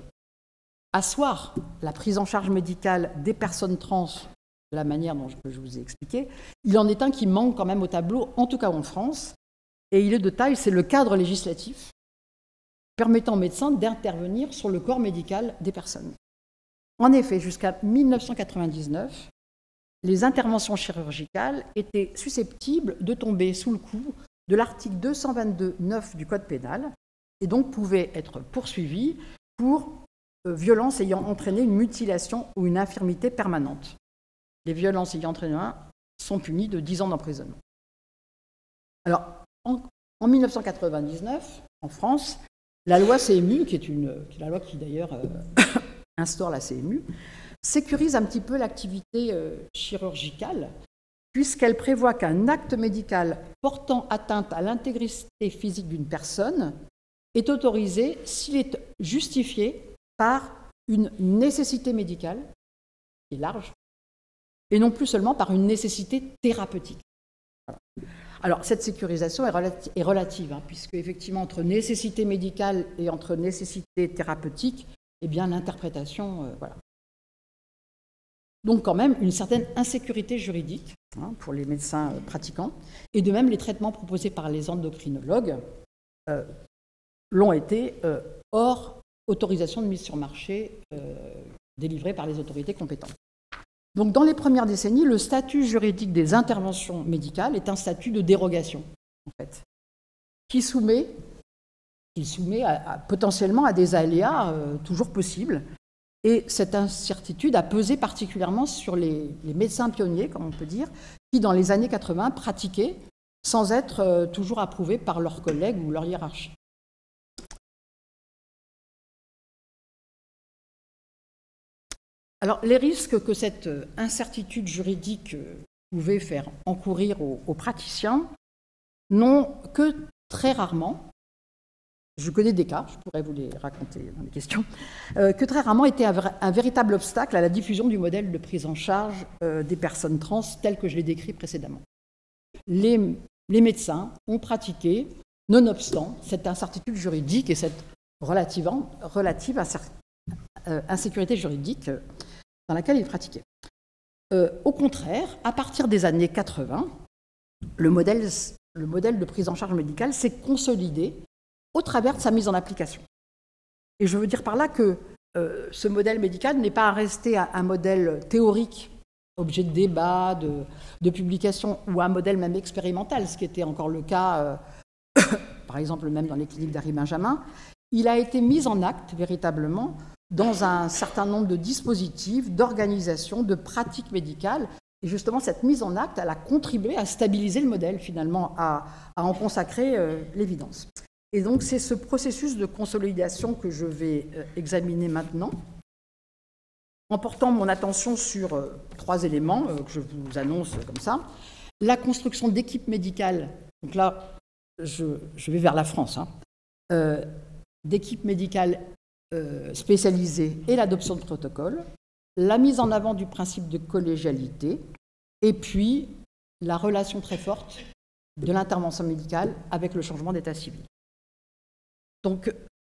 B: asseoir la prise en charge médicale des personnes trans de la manière dont je vous ai expliqué, il en est un qui manque quand même au tableau, en tout cas en France, et il est de taille, c'est le cadre législatif permettant aux médecins d'intervenir sur le corps médical des personnes. En effet, jusqu'à 1999, les interventions chirurgicales étaient susceptibles de tomber sous le coup de l'article 222.9 du Code pénal, et donc pouvaient être poursuivies pour violences ayant entraîné une mutilation ou une infirmité permanente. Les violences ayant entraîné sont punies de 10 ans d'emprisonnement. Alors, en 1999, en France, la loi CMU, qui est la loi qui d'ailleurs instaure la CMU, sécurise un petit peu l'activité chirurgicale, puisqu'elle prévoit qu'un acte médical portant atteinte à l'intégrité physique d'une personne est autorisé s'il est justifié par une nécessité médicale, qui est large, et non plus seulement par une nécessité thérapeutique. Voilà. Alors, cette sécurisation est relative, puisque effectivement, entre nécessité médicale et entre nécessité thérapeutique, l'interprétation, voilà. Donc, quand même, une certaine insécurité juridique pour les médecins pratiquants, et de même, les traitements proposés par les endocrinologues l'ont été hors autorisation de mise sur marché délivrée par les autorités compétentes. Donc, dans les premières décennies, le statut juridique des interventions médicales est un statut de dérogation, en fait, qui il soumet potentiellement à des aléas toujours possibles. Et cette incertitude a pesé particulièrement sur les médecins pionniers, comme on peut dire, qui, dans les années 80, pratiquaient sans être toujours approuvés par leurs collègues ou leur hiérarchie. Alors, les risques que cette incertitude juridique pouvait faire encourir aux praticiens n'ont que très rarement, je connais des cas, je pourrais vous les raconter dans les questions, que très rarement été un véritable obstacle à la diffusion du modèle de prise en charge des personnes trans tel que je l'ai décrit précédemment. Les médecins ont pratiqué, nonobstant cette incertitude juridique et cette relative insécurité juridique dans laquelle ils pratiquaient. Au contraire, à partir des années 80, le modèle de prise en charge médicale s'est consolidé au travers de sa mise en application. Et je veux dire par là que ce modèle médical n'est pas resté un modèle théorique, objet de débat, de publication, ou un modèle même expérimental, ce qui était encore le cas, par exemple, même dans les cliniques d'Harry Benjamin. Il a été mis en acte véritablement dans un certain nombre de dispositifs, d'organisations, de pratiques médicales. Et justement, cette mise en acte, elle a contribué à stabiliser le modèle, finalement, à en consacrer l'évidence. Et donc, c'est ce processus de consolidation que je vais examiner maintenant, en portant mon attention sur 3 éléments que je vous annonce comme ça. La construction d'équipes médicales, donc là, je vais vers la France, d'équipes médicales spécialisées et l'adoption de protocoles, la mise en avant du principe de collégialité, et puis la relation très forte de l'intervention médicale avec le changement d'état civil. Donc,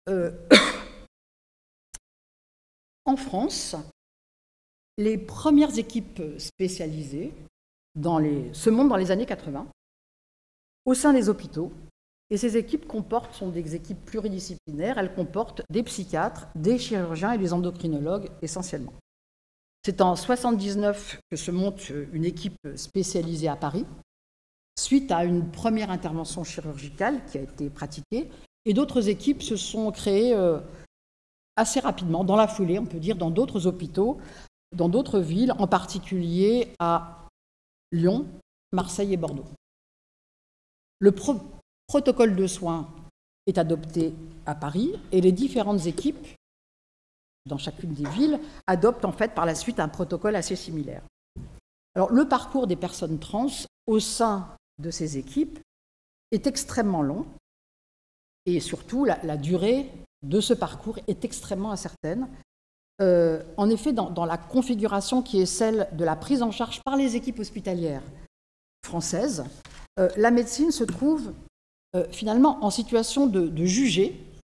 B: en France, les premières équipes spécialisées se montent dans les années 80 au sein des hôpitaux. Et ces équipes sont des équipes pluridisciplinaires, elles comportent des psychiatres, des chirurgiens et des endocrinologues essentiellement. C'est en 1979 que se monte une équipe spécialisée à Paris, suite à une première intervention chirurgicale qui a été pratiquée, et d'autres équipes se sont créées assez rapidement, dans la foulée, on peut dire, dans d'autres hôpitaux, dans d'autres villes, en particulier à Lyon, Marseille et Bordeaux. Le protocole de soins est adopté à Paris et les différentes équipes, dans chacune des villes, adoptent en fait par la suite un protocole assez similaire. Alors, le parcours des personnes trans au sein de ces équipes est extrêmement long et surtout la durée de ce parcours est extrêmement incertaine. En effet, dans la configuration qui est celle de la prise en charge par les équipes hospitalières françaises, la médecine se trouve finalement en situation de juger,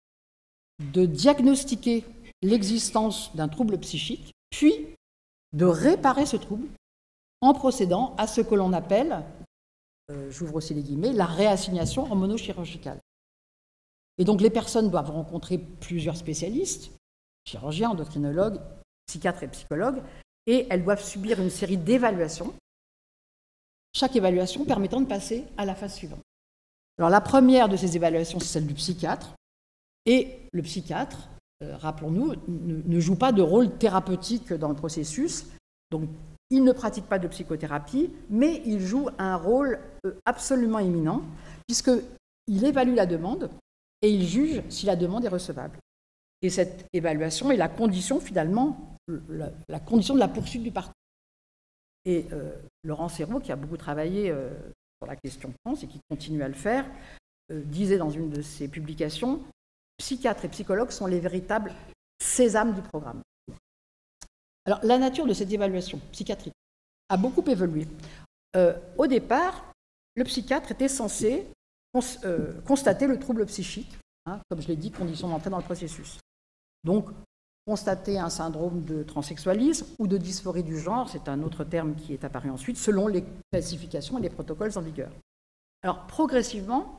B: de diagnostiquer l'existence d'un trouble psychique, puis de réparer ce trouble en procédant à ce que l'on appelle, j'ouvre aussi les guillemets, la réassignation hormonochirurgicale. Et donc les personnes doivent rencontrer plusieurs spécialistes, chirurgiens, endocrinologues, psychiatres et psychologues, et elles doivent subir une série d'évaluations, chaque évaluation permettant de passer à la phase suivante. Alors la première de ces évaluations, c'est celle du psychiatre, et le psychiatre, rappelons-nous, ne joue pas de rôle thérapeutique dans le processus, donc il ne pratique pas de psychothérapie, mais il joue un rôle absolument éminent, puisqu'il évalue la demande et il juge si la demande est recevable. Et cette évaluation est la condition, finalement, la condition de la poursuite du parcours. Et Laurent Serrault, qui a beaucoup travaillé sur la question trans et qui continue à le faire, disait dans une de ses publications « Psychiatres et psychologues sont les véritables sésames du programme ». Alors, la nature de cette évaluation psychiatrique a beaucoup évolué. Au départ, le psychiatre était censé constater le trouble psychique, comme je l'ai dit, condition d'entrée dans le processus. Donc, constater un syndrome de transsexualisme ou de dysphorie du genre, c'est un autre terme qui est apparu ensuite, selon les classifications et les protocoles en vigueur. Alors, progressivement,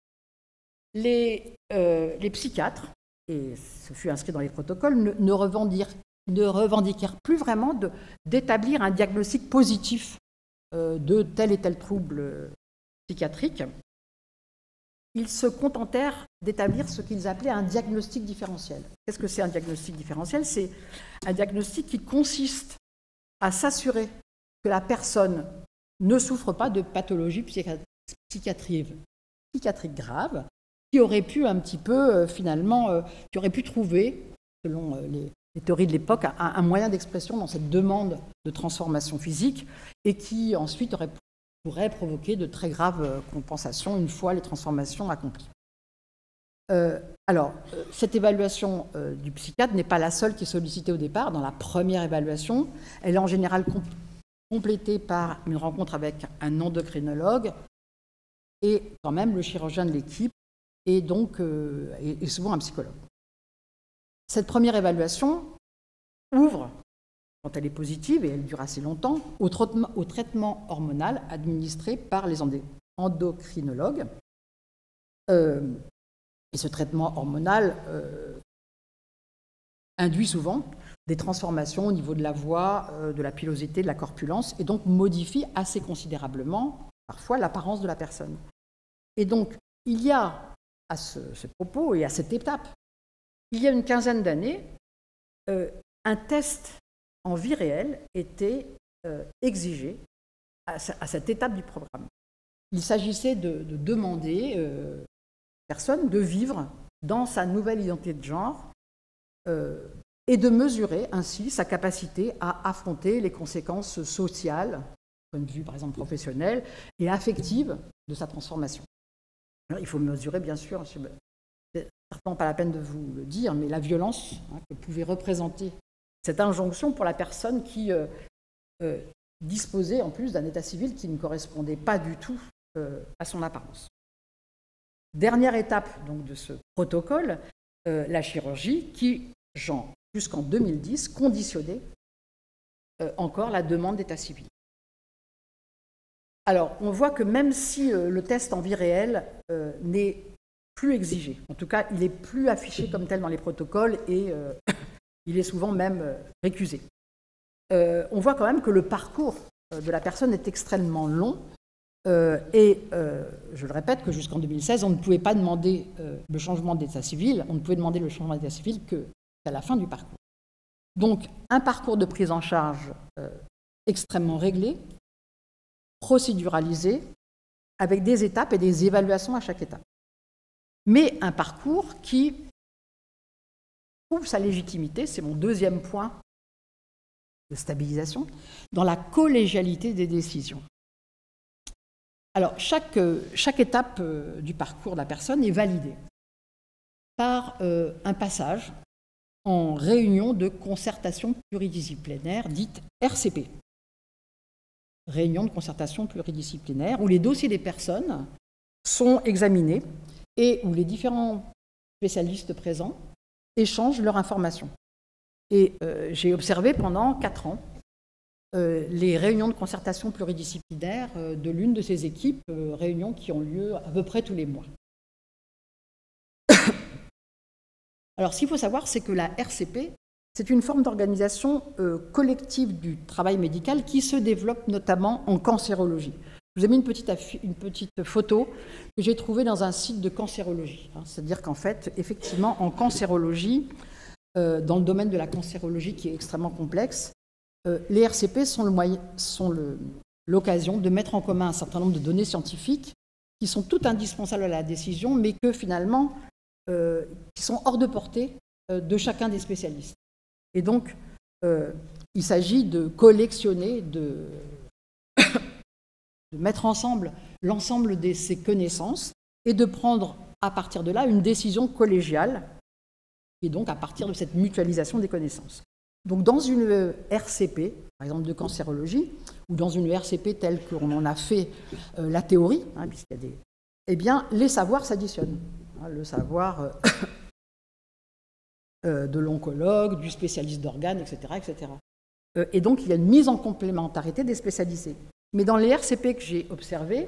B: les psychiatres, et ce fut inscrit dans les protocoles, ne revendiquèrent plus vraiment d'établir un diagnostic positif de tel et tel trouble psychiatrique. ils se contentèrent d'établir ce qu'ils appelaient un diagnostic différentiel. Qu'est-ce que c'est un diagnostic différentiel? C'est un diagnostic qui consiste à s'assurer que la personne ne souffre pas de pathologie psychiatrique grave, qui aurait pu un petit peu, qui aurait pu trouver, selon les théories de l'époque, un moyen d'expression dans cette demande de transformation physique et qui ensuite pourrait provoquer de très graves compensations une fois les transformations accomplies. Cette évaluation du psychiatre n'est pas la seule qui est sollicitée au départ. Dans la première évaluation, elle est en général complétée par une rencontre avec un endocrinologue et quand même le chirurgien de l'équipe et donc et souvent un psychologue. Cette première évaluation ouvre, quand elle est positive, et elle dure assez longtemps, au traitement hormonal administré par les endocrinologues. Et ce traitement hormonal induit souvent des transformations au niveau de la voix, de la pilosité, de la corpulence, et donc modifie assez considérablement, parfois, l'apparence de la personne. Et donc, il y a, à ce propos et à cette étape, il y a une quinzaine d'années, un test en vie réelle était exigé à cette étape du programme. Il s'agissait de demander aux personnes de vivre dans sa nouvelle identité de genre et de mesurer ainsi sa capacité à affronter les conséquences sociales, point de vue par exemple professionnel, et affectives de sa transformation. Alors, il faut mesurer, bien sûr, c'est certainement pas la peine de vous le dire, mais la violence que pouvait représenter cette injonction pour la personne qui disposait en plus d'un état civil qui ne correspondait pas du tout à son apparence. Dernière étape donc, de ce protocole, la chirurgie qui, jusqu'en 2010, conditionnait encore la demande d'état civil. Alors, on voit que même si le test en vie réelle n'est plus exigé, en tout cas, il n'est plus affiché comme tel dans les protocoles et il est souvent même récusé. On voit quand même que le parcours de la personne est extrêmement long et je le répète que jusqu'en 2016, on ne pouvait pas demander le changement d'état civil, on ne pouvait demander le changement d'état civil qu'à la fin du parcours. Donc, un parcours de prise en charge extrêmement réglé, procéduralisé, avec des étapes et des évaluations à chaque étape. Mais un parcours qui trouve sa légitimité, c'est mon deuxième point de stabilisation, dans la collégialité des décisions. Alors, chaque étape du parcours de la personne est validée par un passage en réunion de concertation pluridisciplinaire, dite RCP. Réunion de concertation pluridisciplinaire, où les dossiers des personnes sont examinés et où les différents spécialistes présents échangent leurs informations. Et j'ai observé pendant 4 ans les réunions de concertation pluridisciplinaire de l'une de ces équipes, réunions qui ont lieu à peu près tous les mois. Alors, ce qu'il faut savoir, c'est que la RCP, c'est une forme d'organisation collective du travail médical qui se développe notamment en cancérologie. Je vous ai mis une petite photo que j'ai trouvée dans un site de cancérologie. C'est-à-dire qu'en fait, effectivement, en cancérologie, dans le domaine de la cancérologie qui est extrêmement complexe, les RCP sont l'occasion de mettre en commun un certain nombre de données scientifiques qui sont toutes indispensables à la décision, mais que finalement, qui sont hors de portée de chacun des spécialistes. Et donc, il s'agit de collectionner, de mettre ensemble l'ensemble de ces connaissances et de prendre à partir de là une décision collégiale, et donc à partir de cette mutualisation des connaissances. Donc dans une RCP, par exemple de cancérologie, ou dans une RCP telle qu'on en a fait la théorie, puisqu'il y a des... Eh bien, les savoirs s'additionnent. Le savoir de l'oncologue, du spécialiste d'organes, etc., etc. Et donc, il y a une mise en complémentarité des spécialisés. Mais dans les RCP que j'ai observés,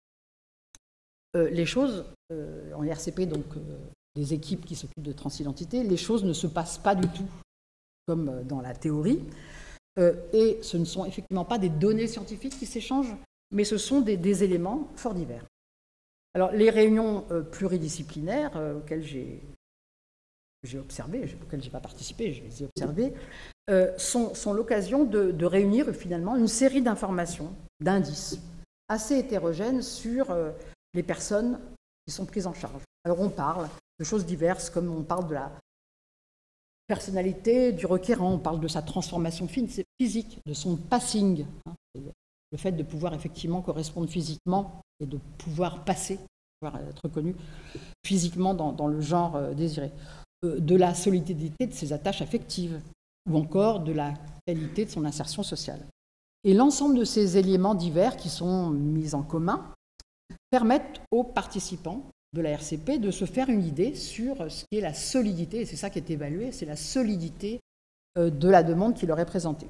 B: les choses, en RCP, donc des équipes qui s'occupent de transidentité, les choses ne se passent pas du tout comme dans la théorie. Et ce ne sont effectivement pas des données scientifiques qui s'échangent, mais ce sont des éléments fort divers. Alors, les réunions pluridisciplinaires auxquelles j'ai observé, auxquelles je n'ai pas participé, je les ai observées, sont l'occasion de réunir finalement une série d'informations, d'indices assez hétérogènes sur les personnes qui sont prises en charge. Alors, on parle de choses diverses, comme on parle de la personnalité du requérant, on parle de sa transformation physique, de son passing, le fait de pouvoir effectivement correspondre physiquement et de pouvoir passer, pouvoir être reconnu physiquement dans le genre désiré, de la solidité de ses attaches affectives ou encore de la qualité de son insertion sociale. Et l'ensemble de ces éléments divers qui sont mis en commun permettent aux participants de la RCP de se faire une idée sur ce qui est la solidité, et c'est ça qui est évalué, c'est la solidité de la demande qui leur est présentée.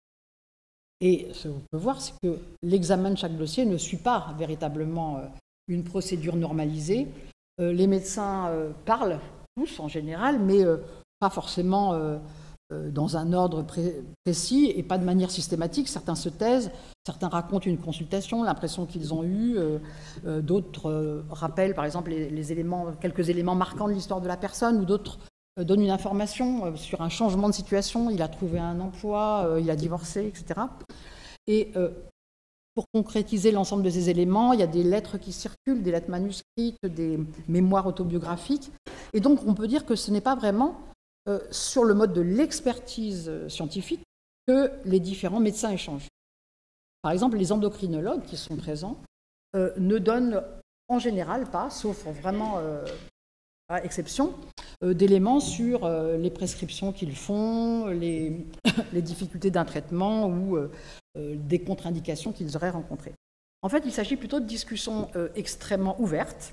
B: Et ce qu'on peut voir, c'est que l'examen de chaque dossier ne suit pas véritablement une procédure normalisée. Les médecins parlent tous en général, mais pas forcément dans un ordre précis et pas de manière systématique. Certains se taisent, certains racontent une consultation, l'impression qu'ils ont eue, d'autres rappellent par exemple quelques éléments marquants de l'histoire de la personne, ou d'autres donnent une information sur un changement de situation, il a trouvé un emploi, il a divorcé, etc. Et pour concrétiser l'ensemble de ces éléments, il y a des lettres qui circulent, des lettres manuscrites, des mémoires autobiographiques. Et donc on peut dire que ce n'est pas vraiment sur le mode de l'expertise scientifique que les différents médecins échangent. Par exemple, les endocrinologues qui sont présents ne donnent en général pas, sauf vraiment à exception, d'éléments sur les prescriptions qu'ils font, les difficultés d'un traitement ou des contre-indications qu'ils auraient rencontrées. En fait, il s'agit plutôt de discussions extrêmement ouvertes,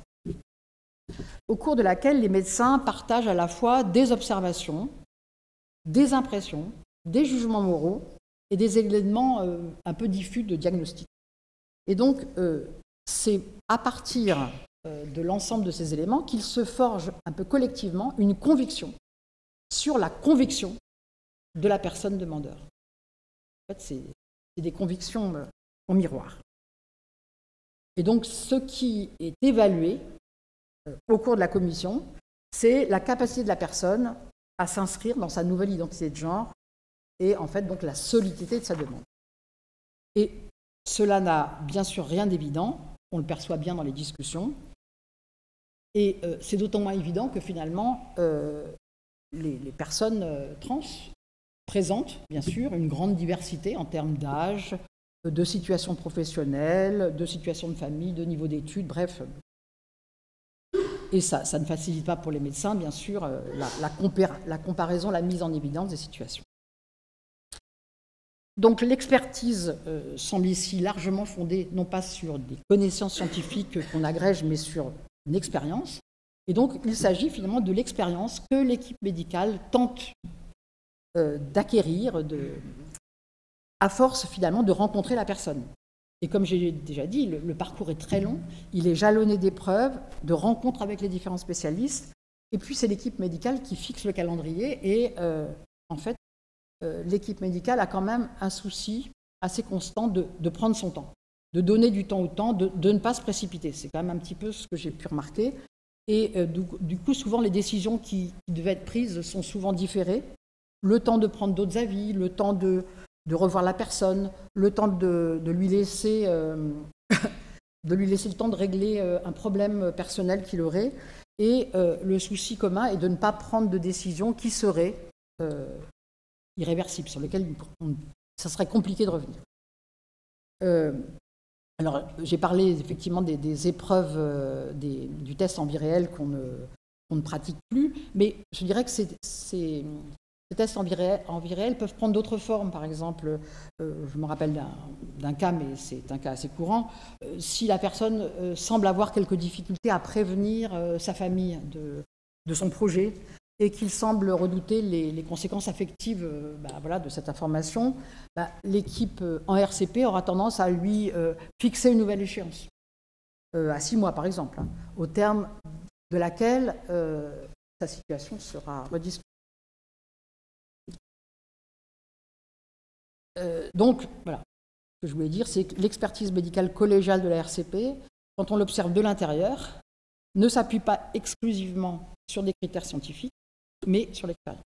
B: au cours de laquelle les médecins partagent à la fois des observations, des impressions, des jugements moraux et des éléments un peu diffus de diagnostic. Et donc, c'est à partir de l'ensemble de ces éléments qu'ils se forgent un peu collectivement une conviction sur la conviction de la personne demandeur. En fait, c'est des convictions en miroir. Et donc, ce qui est évalué au cours de la commission, c'est la capacité de la personne à s'inscrire dans sa nouvelle identité de genre et en fait donc la solidité de sa demande. Et cela n'a bien sûr rien d'évident, on le perçoit bien dans les discussions, et c'est d'autant moins évident que finalement les personnes trans présentent bien sûr une grande diversité en termes d'âge, de situation professionnelle, de situation de famille, de niveau d'études, bref. Et ça ne facilite pas pour les médecins, bien sûr, la comparaison, la mise en évidence des situations. Donc l'expertise semble ici largement fondée, non pas sur des connaissances scientifiques qu'on agrège, mais sur une expérience. Et donc il s'agit finalement de l'expérience que l'équipe médicale tente d'acquérir à force finalement de rencontrer la personne. Et comme j'ai déjà dit, le parcours est très long, il est jalonné d'épreuves, de rencontres avec les différents spécialistes, et puis c'est l'équipe médicale qui fixe le calendrier, et en fait, l'équipe médicale a quand même un souci assez constant de prendre son temps, de donner du temps au temps, de ne pas se précipiter. C'est quand même un petit peu ce que j'ai pu remarquer. Et du coup, souvent, les décisions qui devaient être prises sont souvent différées. Le temps de prendre d'autres avis, le temps de revoir la personne, le temps de lui laisser le temps de régler un problème personnel qu'il aurait. Et le souci commun est de ne pas prendre de décision qui serait irréversible, sur lequel ça serait compliqué de revenir. Alors, j'ai parlé effectivement des épreuves du test en vie réelle qu'on ne pratique plus, mais je dirais que ces tests en vie réelle peuvent prendre d'autres formes. Par exemple, je me rappelle d'un cas, mais c'est un cas assez courant, si la personne semble avoir quelques difficultés à prévenir sa famille de son projet, et qu'il semble redouter les conséquences affectives de cette information, l'équipe en RCP aura tendance à lui fixer une nouvelle échéance, à 6 mois par exemple, au terme de laquelle sa situation sera rediscutée. Donc, voilà, ce que je voulais dire, c'est que l'expertise médicale collégiale de la RCP quand on l'observe de l'intérieur, ne s'appuie pas exclusivement sur des critères scientifiques, mais sur l'expérience.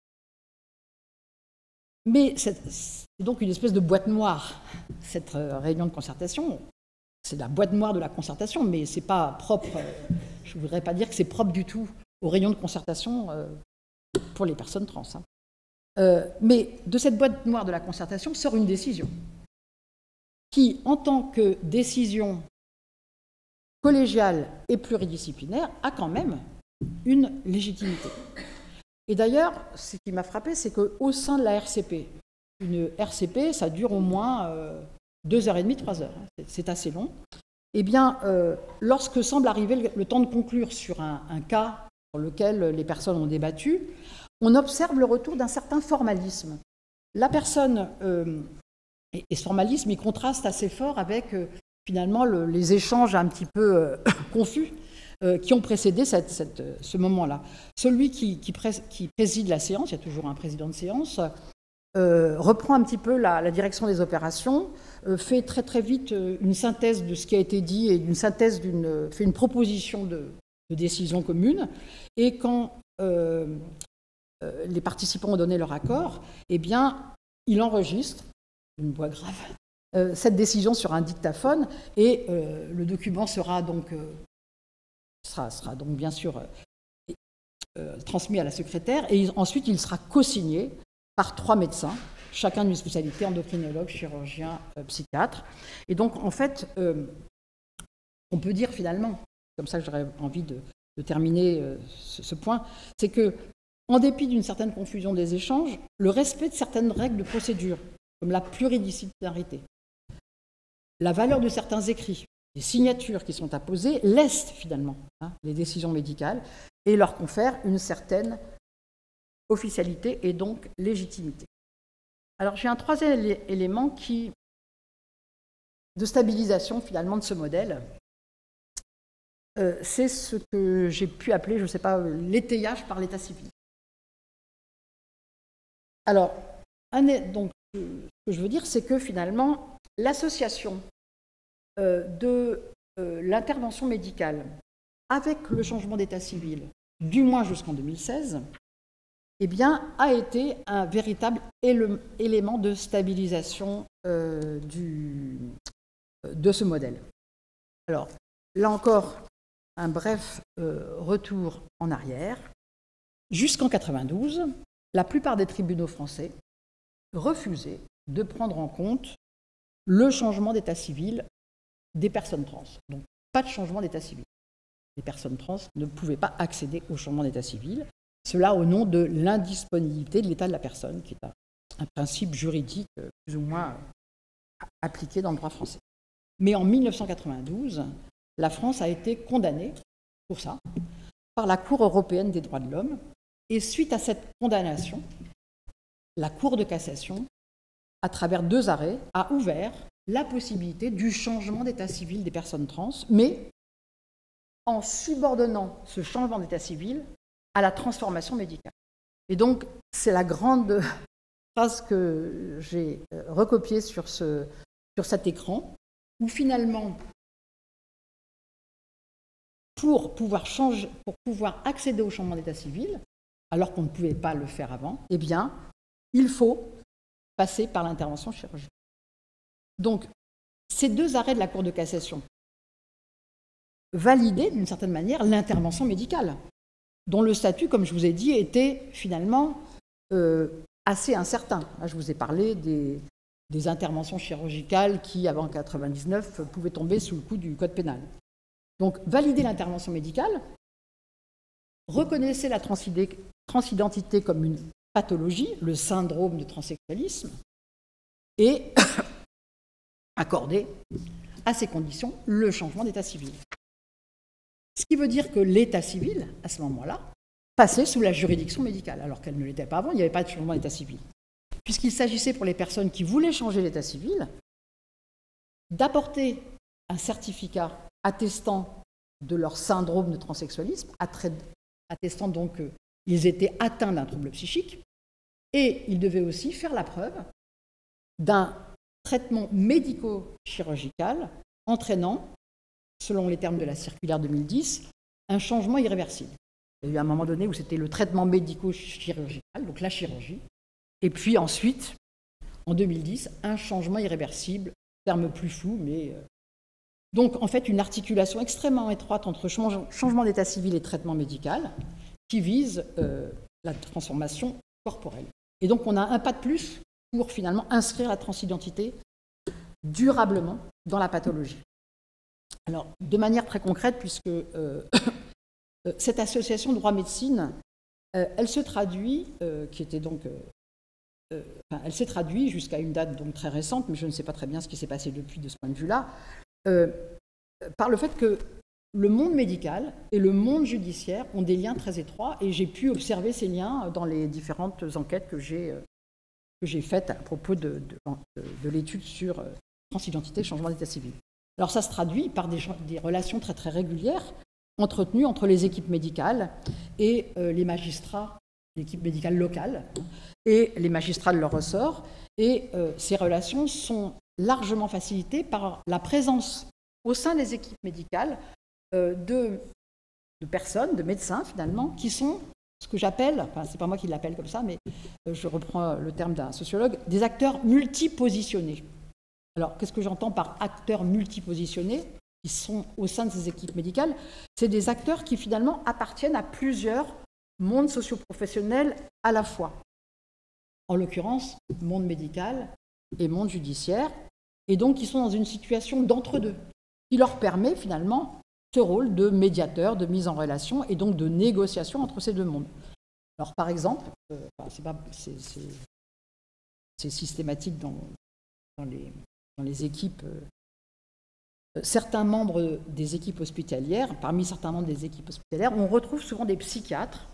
B: Mais c'est donc une espèce de boîte noire, cette réunion de concertation. C'est la boîte noire de la concertation, mais ce n'est pas propre, je ne voudrais pas dire que c'est propre du tout aux réunions de concertation pour les personnes trans. Mais de cette boîte noire de la concertation sort une décision qui, en tant que décision collégiale et pluridisciplinaire, a quand même une légitimité. Et d'ailleurs, ce qui m'a frappé, c'est qu'au sein de la RCP, une RCP, ça dure au moins 2h30, 3 heures, c'est assez long. Eh bien, lorsque semble arriver le temps de conclure sur un cas sur lequel les personnes ont débattu, on observe le retour d'un certain formalisme. La personne, et ce formalisme, il contraste assez fort avec finalement les échanges un petit peu confus qui ont précédé ce moment-là. Celui qui préside la séance, il y a toujours un président de séance, reprend un petit peu la direction des opérations, fait très très vite une synthèse de ce qui a été dit et fait une proposition de décision commune. Et quand les participants ont donné leur accord, eh bien, il enregistre, une voix grave, cette décision sur un dictaphone et le document sera donc bien sûr transmis à la secrétaire et ensuite il sera co-signé par 3 médecins, chacun d'une spécialité, endocrinologue, chirurgien, psychiatre. Et donc en fait, on peut dire finalement, comme ça que j'aurais envie de terminer ce point, c'est que en dépit d'une certaine confusion des échanges, le respect de certaines règles de procédure, comme la pluridisciplinarité, la valeur de certains écrits, les signatures qui sont apposées lestent finalement les décisions médicales et leur confèrent une certaine officialité et donc légitimité. Alors j'ai un troisième élément de stabilisation finalement de ce modèle. C'est ce que j'ai pu appeler, je ne sais pas, l'étayage par l'état civil. Alors, donc, ce que je veux dire, c'est que finalement, l'association de l'intervention médicale avec le changement d'état civil, du moins jusqu'en 2016, eh bien, a été un véritable élément de stabilisation de ce modèle. Alors, là encore, un bref retour en arrière. Jusqu'en 1992, la plupart des tribunaux français refusaient de prendre en compte le changement d'état civil des personnes trans. Donc, pas de changement d'état civil. Les personnes trans ne pouvaient pas accéder au changement d'état civil, cela au nom de l'indisponibilité de l'état de la personne, qui est un principe juridique plus ou moins appliqué dans le droit français. Mais en 1992, la France a été condamnée pour ça par la Cour européenne des droits de l'homme. Et suite à cette condamnation, la Cour de cassation, à travers 2 arrêts, a ouvert la possibilité du changement d'état civil des personnes trans, mais en subordonnant ce changement d'état civil à la transformation médicale. Et donc, c'est la grande phrase que j'ai recopiée sur cet écran, où finalement, pour pouvoir accéder au changement d'état civil, alors qu'on ne pouvait pas le faire avant, eh bien, il faut passer par l'intervention chirurgicale. Donc, ces 2 arrêts de la Cour de cassation validaient, d'une certaine manière, l'intervention médicale, dont le statut, comme je vous ai dit, était finalement assez incertain. Là, je vous ai parlé des interventions chirurgicales qui, avant 1999, pouvaient tomber sous le coup du Code pénal. Donc, valider l'intervention médicale, reconnaissez la transidentité comme une pathologie, le syndrome de transsexualisme, et accorder à ces conditions le changement d'état civil. Ce qui veut dire que l'état civil, à ce moment-là, passait sous la juridiction médicale, alors qu'elle ne l'était pas avant, il n'y avait pas de changement d'état civil. Puisqu'il s'agissait pour les personnes qui voulaient changer l'état civil, d'apporter un certificat attestant de leur syndrome de transsexualisme, attestant donc qu'ils étaient atteints d'un trouble psychique, et ils devaient aussi faire la preuve d'un traitement médico-chirurgical entraînant selon les termes de la circulaire 2010, un changement irréversible. Il y a eu un moment donné où c'était le traitement médico-chirurgical, donc la chirurgie, et puis ensuite, en 2010, un changement irréversible, terme plus flou, mais... Donc, en fait, une articulation extrêmement étroite entre changement d'état civil et traitement médical qui vise la transformation corporelle. Et donc, on a un pas de plus pour finalement inscrire la transidentité durablement dans la pathologie. Alors, de manière très concrète, puisque cette association droit-médecine, elle se traduit, elle s'est traduite jusqu'à une date donc très récente, mais je ne sais pas très bien ce qui s'est passé depuis de ce point de vue-là, par le fait que le monde médical et le monde judiciaire ont des liens très étroits, et j'ai pu observer ces liens dans les différentes enquêtes que j'ai faites à propos de l'étude sur transidentité et changement d'état civil. Alors ça se traduit par des relations très très régulières entretenues entre les équipes médicales et les magistrats, l'équipe médicale locale, et les magistrats de leur ressort, et ces relations sont largement facilitées par la présence au sein des équipes médicales de personnes, de médecins finalement, qui sont ce que j'appelle, enfin c'est pas moi qui l'appelle comme ça, mais je reprends le terme d'un sociologue, des acteurs multipositionnés. Alors qu'est-ce que j'entends par acteurs multipositionnés qui sont au sein de ces équipes médicales? C'est des acteurs qui finalement appartiennent à plusieurs mondes socioprofessionnels à la fois. En l'occurrence, monde médical et monde judiciaire, et donc qui sont dans une situation d'entre-deux, qui leur permet finalement ce rôle de médiateur, de mise en relation et donc de négociation entre ces deux mondes. Alors par exemple, c'est systématique dans les équipes, certains membres des équipes hospitalières, parmi certains membres des équipes hospitalières, on retrouve souvent des psychiatres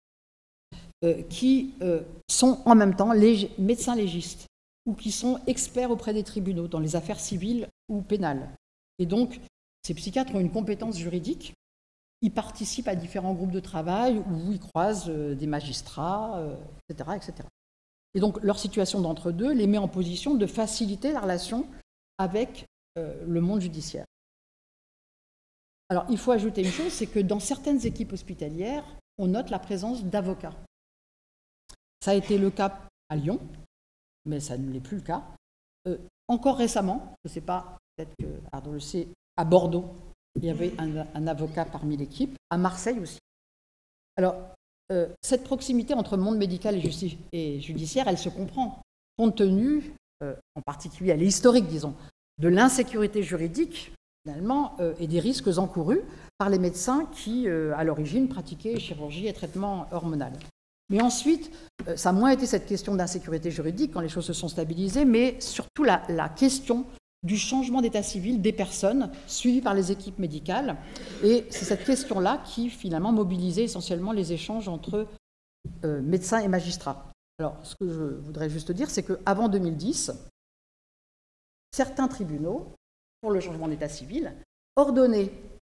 B: qui sont en même temps médecins légistes ou qui sont experts auprès des tribunaux dans les affaires civiles ou pénales. Et donc, ces psychiatres ont une compétence juridique, ils participent à différents groupes de travail où ils croisent des magistrats, etc., etc. Et donc, leur situation d'entre-deux les met en position de faciliter la relation avec le monde judiciaire. Alors, il faut ajouter une chose, c'est que dans certaines équipes hospitalières, on note la présence d'avocats. Ça a été le cas à Lyon, mais ça ne l'est plus le cas. Encore récemment, je ne sais pas, peut-être que Arnaud le sait, à Bordeaux, il y avait un avocat parmi l'équipe, à Marseille aussi. Alors, cette proximité entre monde médical et judiciaire, elle se comprend, compte tenu, en particulier, elle est historique, disons, de l'insécurité juridique, finalement, et des risques encourus par les médecins qui, à l'origine, pratiquaient chirurgie et traitement hormonal. Mais ensuite, ça a moins été cette question d'insécurité juridique quand les choses se sont stabilisées, mais surtout la question du changement d'état civil des personnes suivies par les équipes médicales. Et c'est cette question-là qui, finalement, mobilisait essentiellement les échanges entre médecins et magistrats. Alors, ce que je voudrais juste dire, c'est qu'avant 2010, certains tribunaux, pour le changement d'état civil, ordonnaient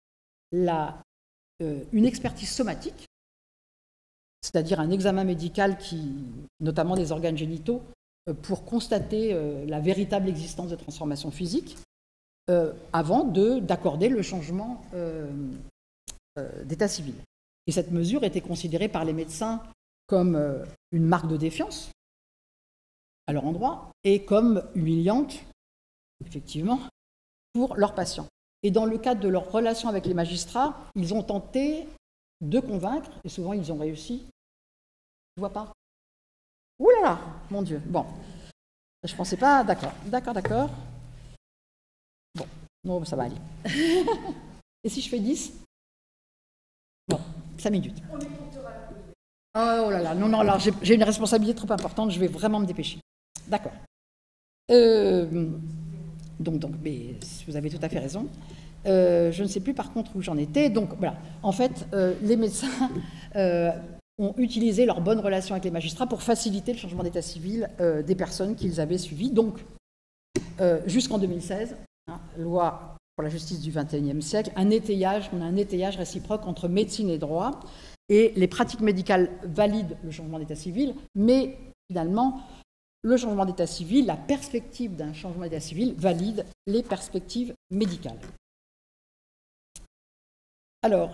B: une expertise somatique, c'est-à-dire un examen médical notamment des organes génitaux, pour constater la véritable existence de transformations physiques, avant d'accorder le changement d'état civil. Et cette mesure était considérée par les médecins comme une marque de défiance à leur endroit et comme humiliante, effectivement, pour leurs patients. Et dans le cadre de leur relation avec les magistrats, ils ont tenté de convaincre, et souvent ils ont réussi. Je ne vois pas. Ouh là là, mon Dieu. Bon, je ne pensais pas. D'accord. Bon, non, ça va aller. Et si je fais 10 ? Bon, 5 minutes. Oh là là, non, là, j'ai une responsabilité trop importante, je vais vraiment me dépêcher. D'accord. Donc, mais vous avez tout à fait raison. Je ne sais plus par contre où j'en étais. Donc voilà, en fait, les médecins ont utilisé leur bonne relation avec les magistrats pour faciliter le changement d'état civil des personnes qu'ils avaient suivies. Donc, jusqu'en 2016, loi pour la justice du XXIe siècle, on a un étayage réciproque entre médecine et droit, et les pratiques médicales valident le changement d'état civil, mais finalement, le changement d'état civil, la perspective d'un changement d'état civil valide les perspectives médicales. Alors,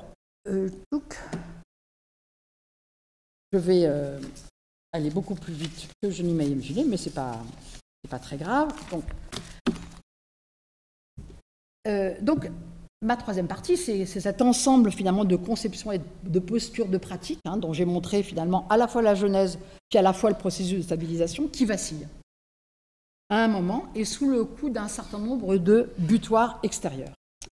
B: je vais aller beaucoup plus vite que je n'y imaginé, mais c'est pas très grave. Donc, ma troisième partie, c'est cet ensemble finalement de conceptions et de postures de pratique, dont j'ai montré finalement à la fois la genèse, puis à la fois le processus de stabilisation, qui vacille à un moment et sous le coup d'un certain nombre de butoirs extérieurs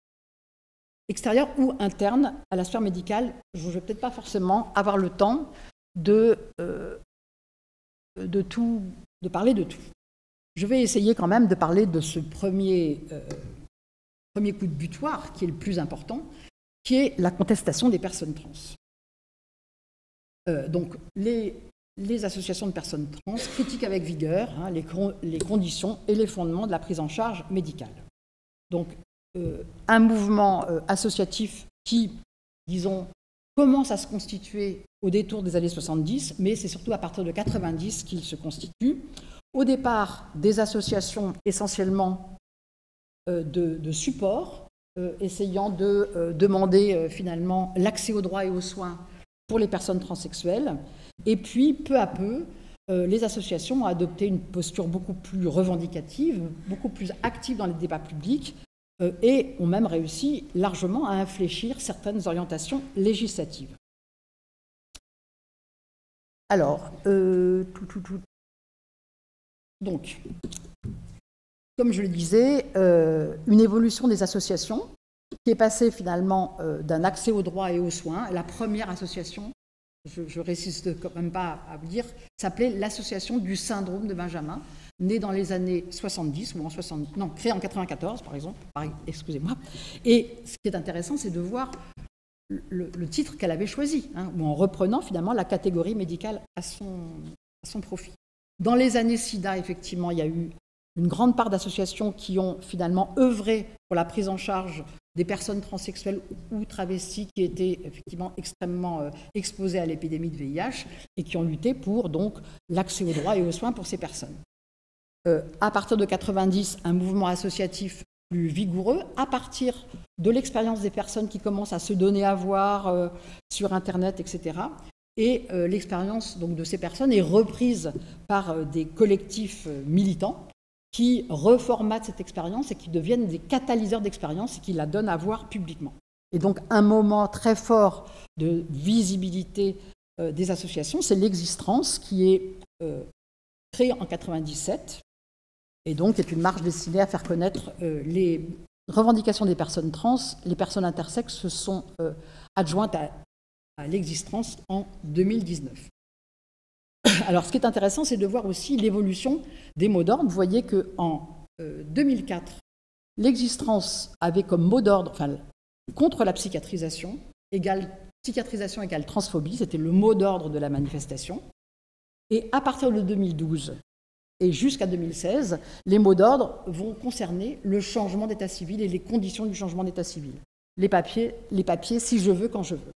B: ou internes à la sphère médicale. Je ne vais peut-être pas forcément avoir le temps de parler de tout. Je vais essayer quand même de parler de ce premier coup de butoir, qui est le plus important, qui est la contestation des personnes trans. Donc, les associations de personnes trans critiquent avec vigueur les conditions et les fondements de la prise en charge médicale. Donc, un mouvement associatif qui, disons, commence à se constituer au détour des années 70, mais c'est surtout à partir de 90 qu'il se constitue. Au départ, des associations essentiellement de support, essayant de demander finalement l'accès aux droits et aux soins pour les personnes transsexuelles. Et puis, peu à peu, les associations ont adopté une posture beaucoup plus revendicative, beaucoup plus active dans les débats publics, et ont même réussi largement à infléchir certaines orientations législatives. Alors, donc, comme je le disais, une évolution des associations qui est passée finalement d'un accès aux droits et aux soins. La première association, je résiste quand même pas à vous dire, s'appelait l'Association du syndrome de Benjamin, née dans les années 70 ou créée en 94 par exemple, excusez-moi. Et ce qui est intéressant, c'est de voir le titre qu'elle avait choisi, ou en reprenant finalement la catégorie médicale à son profit. Dans les années SIDA, effectivement, il y a eu une grande part d'associations qui ont finalement œuvré pour la prise en charge des personnes transsexuelles ou travesties qui étaient effectivement extrêmement exposées à l'épidémie de VIH et qui ont lutté pour donc l'accès aux droits et aux soins pour ces personnes. À partir de 90, un mouvement associatif plus vigoureux, à partir de l'expérience des personnes qui commencent à se donner à voir sur Internet, etc. Et l'expérience donc, de ces personnes est reprise par des collectifs militants qui reformatent cette expérience et qui deviennent des catalyseurs d'expérience et qui la donnent à voir publiquement. Et donc un moment très fort de visibilité des associations, c'est l'Existrans qui est créée en 97 et donc est une marche destinée à faire connaître les revendications des personnes trans. Les personnes intersexes se sont adjointes à l'Existrans en 2019. Alors, ce qui est intéressant, c'est de voir aussi l'évolution des mots d'ordre. Vous voyez qu'en 2004, l'Existrans avait comme mot d'ordre, contre la psychiatrisation égale transphobie, c'était le mot d'ordre de la manifestation. Et à partir de 2012 et jusqu'à 2016, les mots d'ordre vont concerner le changement d'état civil et les conditions du changement d'état civil. Les papiers, si je veux, quand je veux.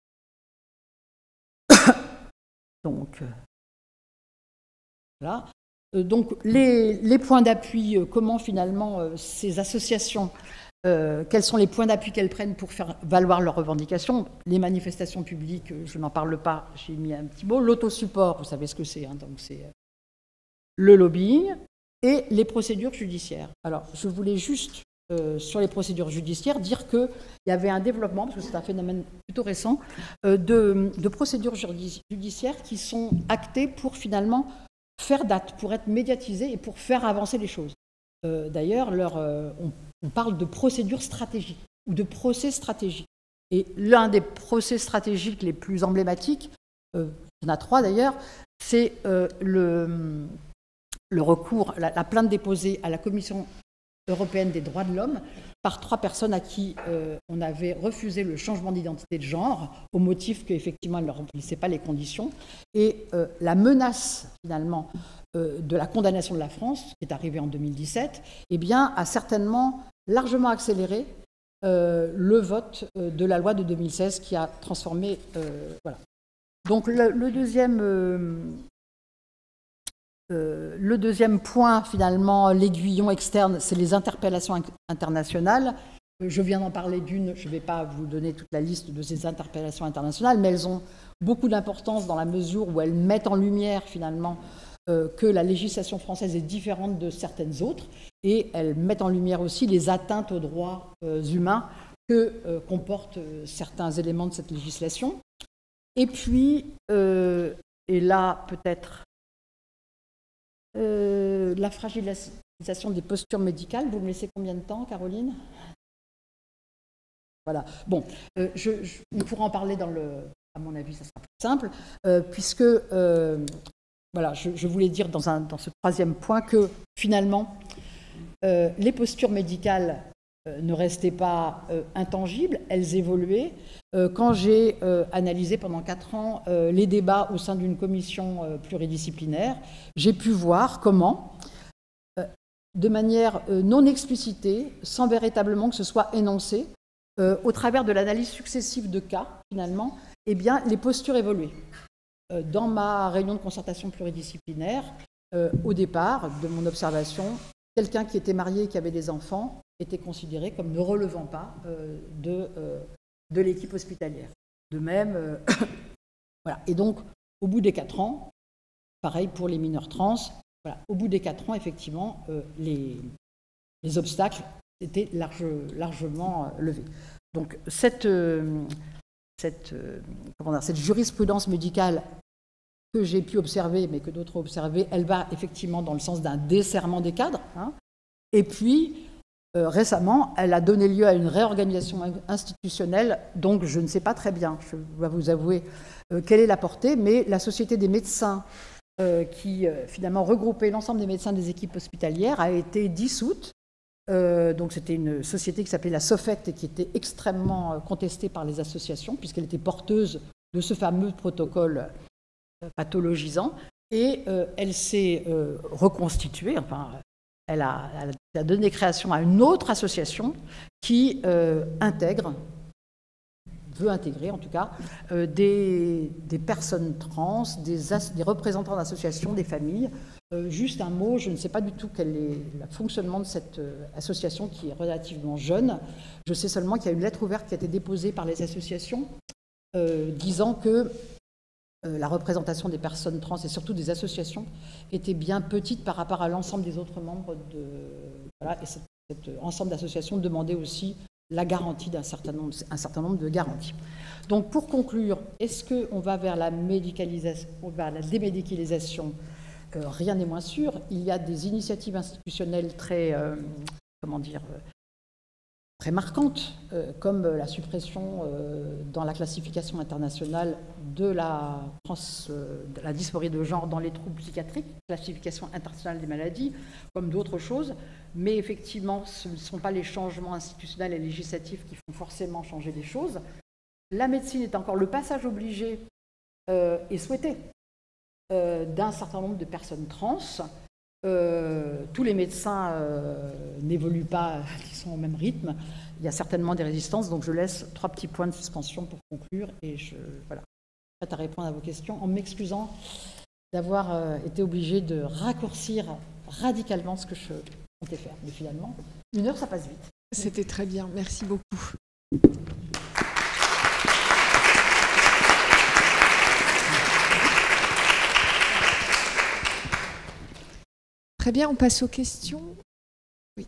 B: Donc, voilà. Donc les points d'appui, comment finalement ces associations, quels sont les points d'appui qu'elles prennent pour faire valoir leurs revendications. Les manifestations publiques, je n'en parle pas, j'ai mis un petit mot. L'autosupport, vous savez ce que c'est, donc c'est le lobbying et les procédures judiciaires. Alors, je voulais juste, sur les procédures judiciaires, dire qu'il y avait un développement, parce que c'est un phénomène plutôt récent, de procédures judiciaires qui sont actées pour finalement faire date, pour être médiatisées et pour faire avancer les choses. D'ailleurs, on parle de procédures stratégiques ou de procès stratégiques. Et l'un des procès stratégiques les plus emblématiques, il y en a 3 d'ailleurs, c'est le recours, la plainte déposée à la Commission européenne des droits de l'homme par 3 personnes à qui on avait refusé le changement d'identité de genre au motif qu'effectivement elles ne remplissaient pas les conditions. Et la menace finalement de la condamnation de la France, qui est arrivée en 2017, eh bien, a certainement largement accéléré le vote de la loi de 2016 qui a transformé... voilà. Donc le deuxième point, finalement, l'aiguillon externe, c'est les interpellations internationales. Je viens d'en parler d'une, je ne vais pas vous donner toute la liste de ces interpellations internationales, mais elles ont beaucoup d'importance dans la mesure où elles mettent en lumière finalement que la législation française est différente de certaines autres, et elles mettent en lumière aussi les atteintes aux droits humains que comportent certains éléments de cette législation. Et puis, et là peut-être, la fragilisation des postures médicales. Vous me laissez combien de temps, Caroline ? Voilà. Bon, on pourra en parler à mon avis, ça sera plus simple, puisque, voilà, je voulais dire dans ce troisième point que finalement, les postures médicales ne restaient pas intangibles, elles évoluaient. Quand j'ai analysé pendant 4 ans les débats au sein d'une commission pluridisciplinaire, j'ai pu voir comment, de manière non explicitée, sans véritablement que ce soit énoncé, au travers de l'analyse successive de cas, finalement, eh bien, les postures évoluaient. Dans ma réunion de concertation pluridisciplinaire, au départ de mon observation, quelqu'un qui était marié et qui avait des enfants était considéré comme ne relevant pas de l'équipe hospitalière. De même, voilà. Et donc, au bout des 4 ans, pareil pour les mineurs trans, voilà, au bout des 4 ans, effectivement, les obstacles étaient largement levés. Donc, cette jurisprudence médicale que j'ai pu observer, mais que d'autres ont observé, elle va effectivement dans le sens d'un desserrement des cadres. Hein. Et puis, récemment, elle a donné lieu à une réorganisation institutionnelle, donc je ne sais pas très bien, je dois vous avouer, quelle est la portée, mais la Société des médecins, qui finalement regroupait l'ensemble des médecins des équipes hospitalières, a été dissoute. Donc c'était une société qui s'appelait la SOFECT et qui était extrêmement contestée par les associations, puisqu'elle était porteuse de ce fameux protocole pathologisant, et elle s'est reconstituée, enfin, elle a donné création à une autre association qui veut intégrer en tout cas, des personnes trans, des représentants d'associations, des familles. Juste un mot, je ne sais pas du tout quel est le fonctionnement de cette association qui est relativement jeune. Je sais seulement qu'il y a une lettre ouverte qui a été déposée par les associations disant que la représentation des personnes trans et surtout des associations était bien petite par rapport à l'ensemble des autres membres voilà, et cet ensemble d'associations demandait aussi la garantie un certain nombre de garanties. Donc pour conclure, est-ce qu'on va vers la médicalisation, vers la démédicalisation? Rien n'est moins sûr. Il y a des initiatives institutionnelles très marquantes, comme la suppression dans la classification internationale de la dysphorie de genre dans les troubles psychiatriques, classification internationale des maladies, comme d'autres choses. Mais effectivement, ce ne sont pas les changements institutionnels et législatifs qui font forcément changer les choses. La médecine est encore le passage obligé et souhaité d'un certain nombre de personnes trans. Tous les médecins n'évoluent pas, ils sont au même rythme. Il y a certainement des résistances, donc je laisse 3 petits points de suspension pour conclure et je suis prête à répondre à vos questions en m'excusant d'avoir été obligée de raccourcir radicalement ce que je comptais faire. Mais finalement, 1 heure, ça passe vite.
A: C'était très bien, merci beaucoup. Très bien, on passe aux questions. Oui.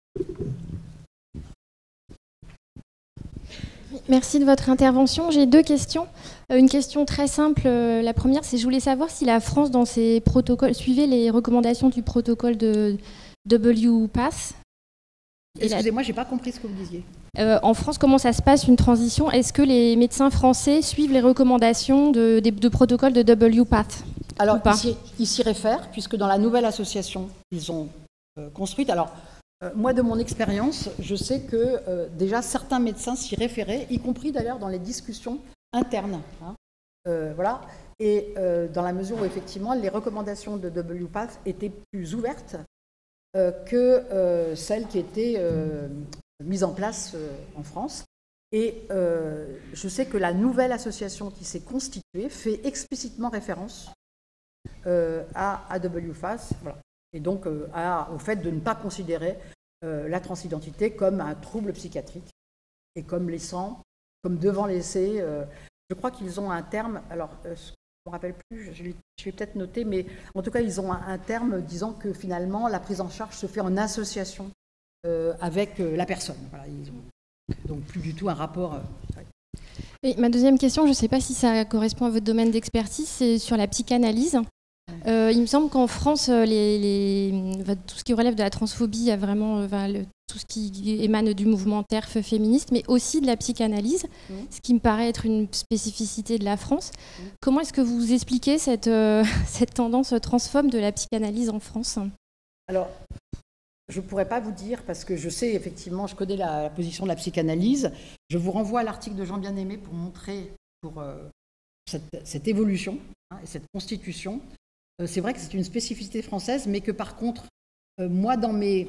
C: Merci de votre intervention. J'ai 2 questions. Une question très simple. La première, c'est je voulais savoir si la France, dans ses protocoles, suivait les recommandations du protocole de WPATH.
B: Excusez-moi, je n'ai pas compris ce que vous disiez.
C: En France, comment ça se passe une transition? Est-ce que les médecins français suivent les recommandations de protocole de WPATH?
B: Alors, ils s'y réfèrent, puisque dans la nouvelle association qu'ils ont construite, alors moi, de mon expérience, je sais que déjà certains médecins s'y référaient, y compris d'ailleurs dans les discussions internes. Hein, voilà. Et dans la mesure où effectivement les recommandations de WPATH étaient plus ouvertes que celles qui étaient mises en place en France. Et je sais que la nouvelle association qui s'est constituée fait explicitement référence à WPATH, voilà. Et donc au fait de ne pas considérer la transidentité comme un trouble psychiatrique et comme devant laisser. Je crois qu'ils ont un terme, alors je ne me rappelle plus, je vais peut-être noter, mais en tout cas ils ont un terme disant que finalement la prise en charge se fait en association avec la personne. Voilà, ils ont donc plus du tout un rapport.
C: Et ma deuxième question, je ne sais pas si ça correspond à votre domaine d'expertise, c'est sur la psychanalyse. Il me semble qu'en France, tout ce qui relève de la transphobie, il y a vraiment tout ce qui émane du mouvement TERF féministe, mais aussi de la psychanalyse, ce qui me paraît être une spécificité de la France. Comment est-ce que vous expliquez cette tendance transphobe de la psychanalyse en France?
B: Alors, je ne pourrais pas vous dire, parce que je sais effectivement, je connais la position de la psychanalyse. Je vous renvoie à l'article de Jean Bien-Aimé pour montrer cette évolution et cette constitution. C'est vrai que c'est une spécificité française, mais que par contre, moi, dans mes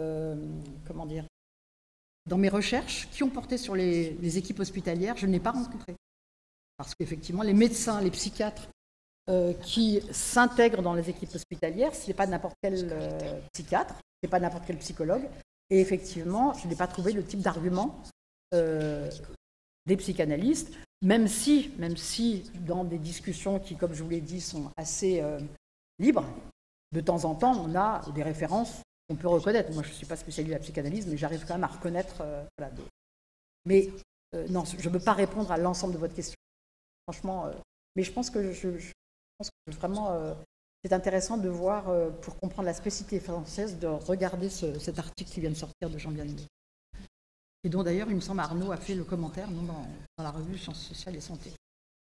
B: recherches qui ont porté sur les équipes hospitalières, je ne l'ai pas rencontré. Parce qu'effectivement, les médecins, les psychiatres qui s'intègrent dans les équipes hospitalières, ce n'est pas n'importe quel psychiatre, ce n'est pas n'importe quel psychologue. Et effectivement, je n'ai pas trouvé le type d'argument des psychanalystes, même si dans des discussions qui, comme je vous l'ai dit, sont assez libres, de temps en temps, on a des références qu'on peut reconnaître. Moi, je ne suis pas spécialiste de la psychanalyse, mais j'arrive quand même à reconnaître. Mais non, je ne peux pas répondre à l'ensemble de votre question. Franchement, mais je pense que vraiment, c'est intéressant de voir, pour comprendre la spécificité française, de regarder cet article qui vient de sortir de Jean Bien-Aimé. Et dont d'ailleurs, il me semble, Arnaud a fait le commentaire dans la revue Sciences sociales et santé.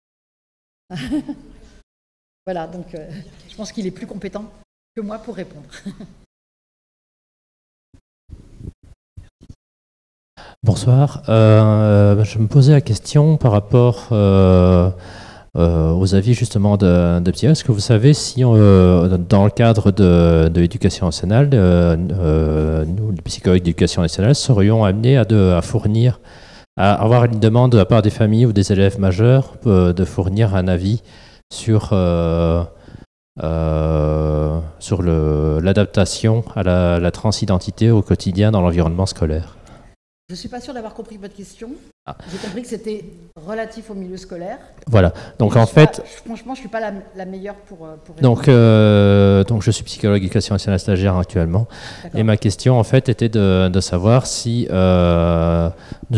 B: Voilà, donc je pense qu'il est plus compétent que moi pour répondre.
D: Bonsoir. Je me posais la question par rapport aux avis justement de Pierre. Est-ce que vous savez si, dans le cadre de l'éducation nationale, nous, les psychologues d'éducation nationale, serions amenés à fournir, à avoir une demande de la part des familles ou des élèves majeurs de fournir un avis sur l'adaptation à la transidentité au quotidien dans l'environnement scolaire?
B: Je ne suis pas sûre d'avoir compris votre question. J'ai compris que c'était relatif au milieu scolaire.
D: Voilà. Donc en fait,
B: franchement, je ne suis pas la meilleure pour
D: donc je suis psychologue éducation nationale stagiaire actuellement. Et ma question en fait était de savoir si dans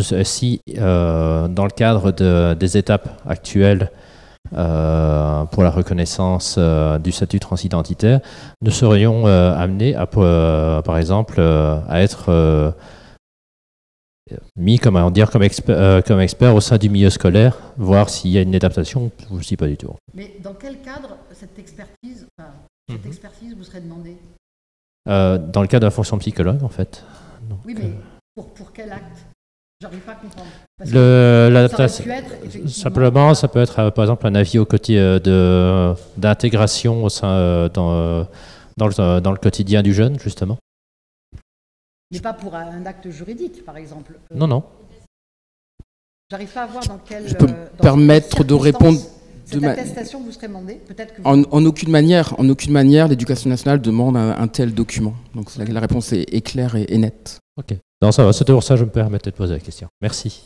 D: le cadre des étapes actuelles pour la reconnaissance du statut transidentitaire, nous serions amenés à, par exemple, à être mis comme expert au sein du milieu scolaire, voir s'il y a une adaptation, je ne sais pas du tout.
B: Mais dans quel cadre cette expertise vous serait demandée?
D: Dans le cadre de la fonction de psychologue, en fait. Donc,
B: oui, mais pour quel acte? J'arrive pas à comprendre.
D: L'adaptation, simplement, ça peut être, par exemple, un avis au côté d'intégration au sein dans le quotidien du jeune, justement.
B: Mais pas pour un acte juridique, par exemple.
D: Non.
B: J'arrive pas à voir dans quel.
E: Je peux me permettre de répondre.
B: Cette attestation vous serait demandée, peut-être que.
E: En aucune manière, l'Éducation nationale demande un tel document. Donc la réponse est claire et nette.
D: Ok. Non, ça va. C'était pour ça que je me permettais de poser la question. Merci.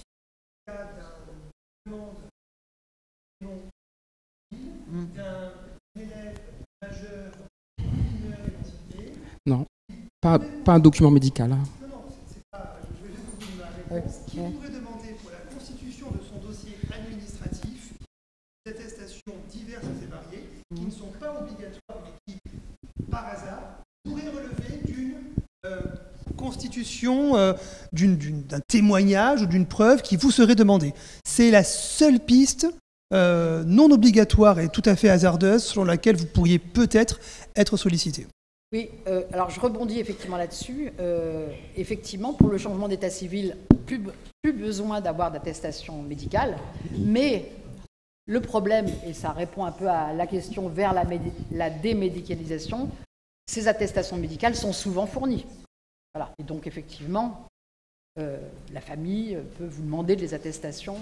E: Non, pas un document médical.
F: Non, c'est pas. Je vais juste vous donner la réponse. Qui pourrait demander pour la constitution de son dossier administratif des attestations diverses et variées qui ne sont pas obligatoires mais qui, par hasard, pourraient relever d'une constitution, d'un témoignage ou d'une preuve qui vous serait demandée. C'est la seule piste non obligatoire et tout à fait hasardeuse sur laquelle vous pourriez peut-être être sollicité.
B: Oui, alors je rebondis effectivement là-dessus. Effectivement, pour le changement d'état civil, plus besoin d'avoir d'attestation médicale, mais le problème, et ça répond un peu à la question vers la démédicalisation, ces attestations médicales sont souvent fournies. Voilà. Et donc effectivement, la famille peut vous demander des attestations.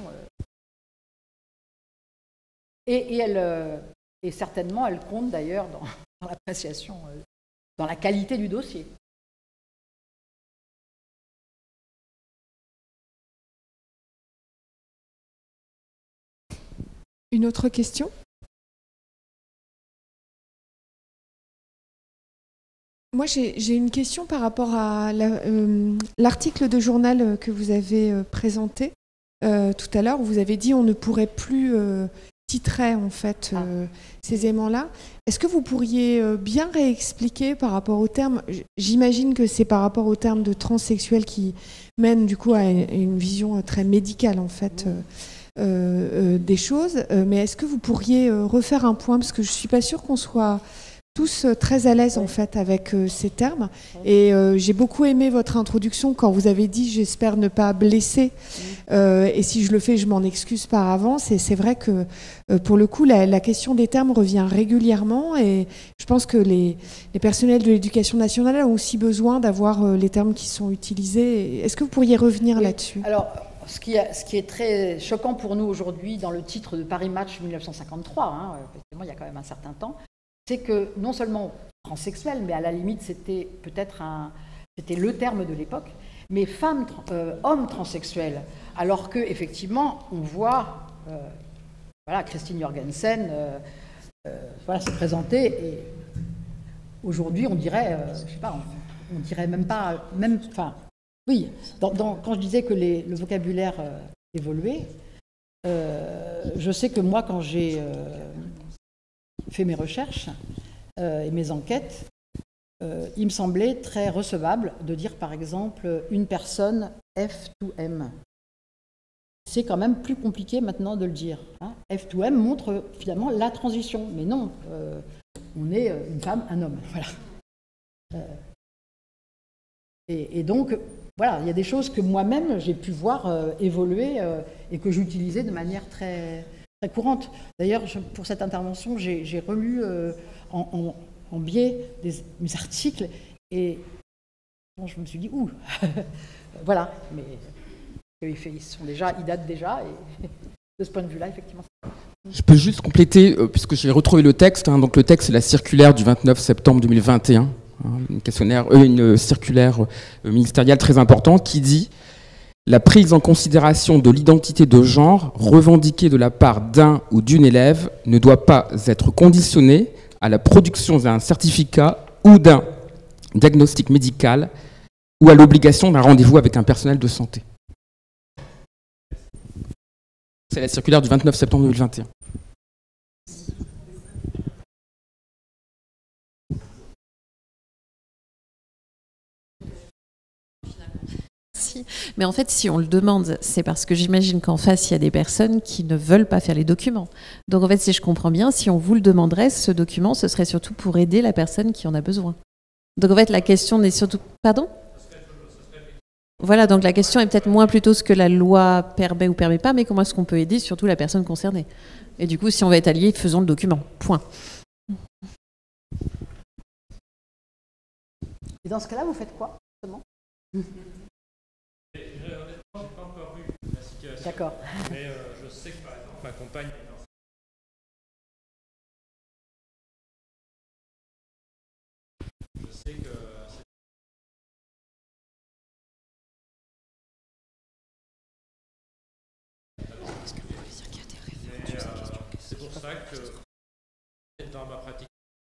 B: Et certainement, elle compte d'ailleurs dans l'appréciation, dans la qualité du dossier.
A: Une autre question? Moi, j'ai une question par rapport à l'article de journal que vous avez présenté tout à l'heure. Vous avez dit on ne pourrait plus titrer en fait ces aimants-là. Est-ce que vous pourriez bien réexpliquer par rapport au terme? J'imagine que c'est par rapport au terme de transsexuel qui mène du coup à une vision très médicale en fait des choses. Mais est-ce que vous pourriez refaire un point, parce que je suis pas sûre qu'on soit tous très à l'aise en fait avec ces termes, et j'ai beaucoup aimé votre introduction quand vous avez dit j'espère ne pas blesser, et si je le fais je m'en excuse par avance, et c'est vrai que pour le coup la question des termes revient régulièrement, et je pense que les personnels de l'éducation nationale ont aussi besoin d'avoir les termes qui sont utilisés. Est-ce que vous pourriez revenir là-dessus?
B: Alors, ce qui est très choquant pour nous aujourd'hui dans le titre de Paris Match 1953, effectivement il y a quand même un certain temps, c'est que non seulement transsexuel, mais à la limite c'était c'était le terme de l'époque, mais homme transsexuel, alors que effectivement on voit Christine Jorgensen se présenter, et aujourd'hui on dirait, je sais pas, on dirait même pas, oui, quand je disais que le vocabulaire évoluait, je sais que moi quand j'ai fait mes recherches et mes enquêtes, il me semblait très recevable de dire par exemple une personne F2M. C'est quand même plus compliqué maintenant de le dire. F2M montre finalement la transition, mais non, on est une femme, un homme. Voilà. Et donc, voilà, il y a des choses que moi-même j'ai pu voir évoluer et que j'utilisais de manière très courante. D'ailleurs, pour cette intervention, j'ai relu en biais mes articles, et bon, je me suis dit, ouh, voilà, mais ils datent déjà, et de ce point de vue-là, effectivement.
E: Je peux juste compléter, puisque j'ai retrouvé le texte. Donc le texte, c'est la circulaire du 29 septembre 2021, une circulaire ministérielle très importante qui dit: la prise en considération de l'identité de genre revendiquée de la part d'un ou d'une élève ne doit pas être conditionnée à la production d'un certificat ou d'un diagnostic médical ou à l'obligation d'un rendez-vous avec un personnel de santé. C'est la circulaire du 29 septembre 2021.
G: Mais en fait, si on le demande, c'est parce que j'imagine qu'en face, il y a des personnes qui ne veulent pas faire les documents. Donc en fait, si je comprends bien, si on vous le demanderait, ce document, ce serait surtout pour aider la personne qui en a besoin. Donc en fait, la question n'est surtout... Pardon ? Voilà, donc la question est peut-être moins plutôt ce que la loi permet ou permet pas, mais comment est-ce qu'on peut aider surtout la personne concernée. Et du coup, si on va être allié, faisons le document. Point.
B: Et dans ce cas-là, vous faites quoi, justement ?
D: Honnêtement, je n'ai pas encore eu la situation.
B: D'accord.
D: Mais je sais que par exemple, ma compagne. Je sais que. C'est pour ça que dans ma pratique.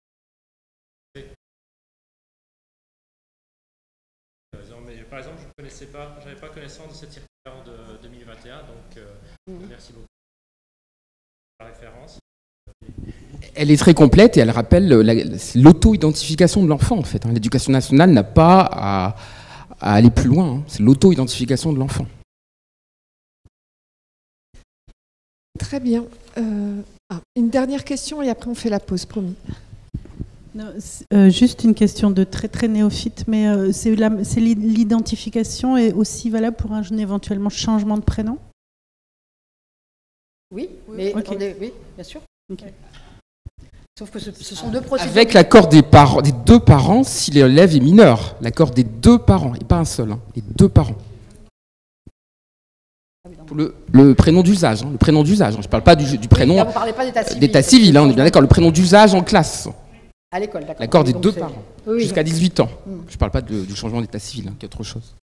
D: Mais par exemple, je connaissais pas, j'avais pas connaissance de cette circulaire de 2021, donc merci beaucoup pour la référence.
E: Elle est très complète et elle rappelle l'auto-identification de l'enfant en fait. L'éducation nationale n'a pas à aller plus loin, c'est l'auto-identification de l'enfant.
A: Très bien. Une dernière question et après on fait la pause, promis.
H: Non, juste une question de très néophyte, mais c'est l'identification est aussi valable pour un éventuellement changement de prénom?
B: Oui, mais okay. Attendez, oui, bien sûr. Okay. Sauf que ce sont deux procédures.
E: Avec l'accord des deux parents, si l'élève est mineur, l'accord des deux parents, et pas un seul, les deux parents. Le prénom d'usage, je ne parle pas du prénom
B: là, vous parlez pas
E: d'état civil, on est bien d'accord, le prénom d'usage en classe.
B: À l'école, d'accord.
E: L'accord des deux parents,
B: oui,
E: jusqu'à 18 ans. Je ne parle pas du changement d'état civil, qui est autre chose.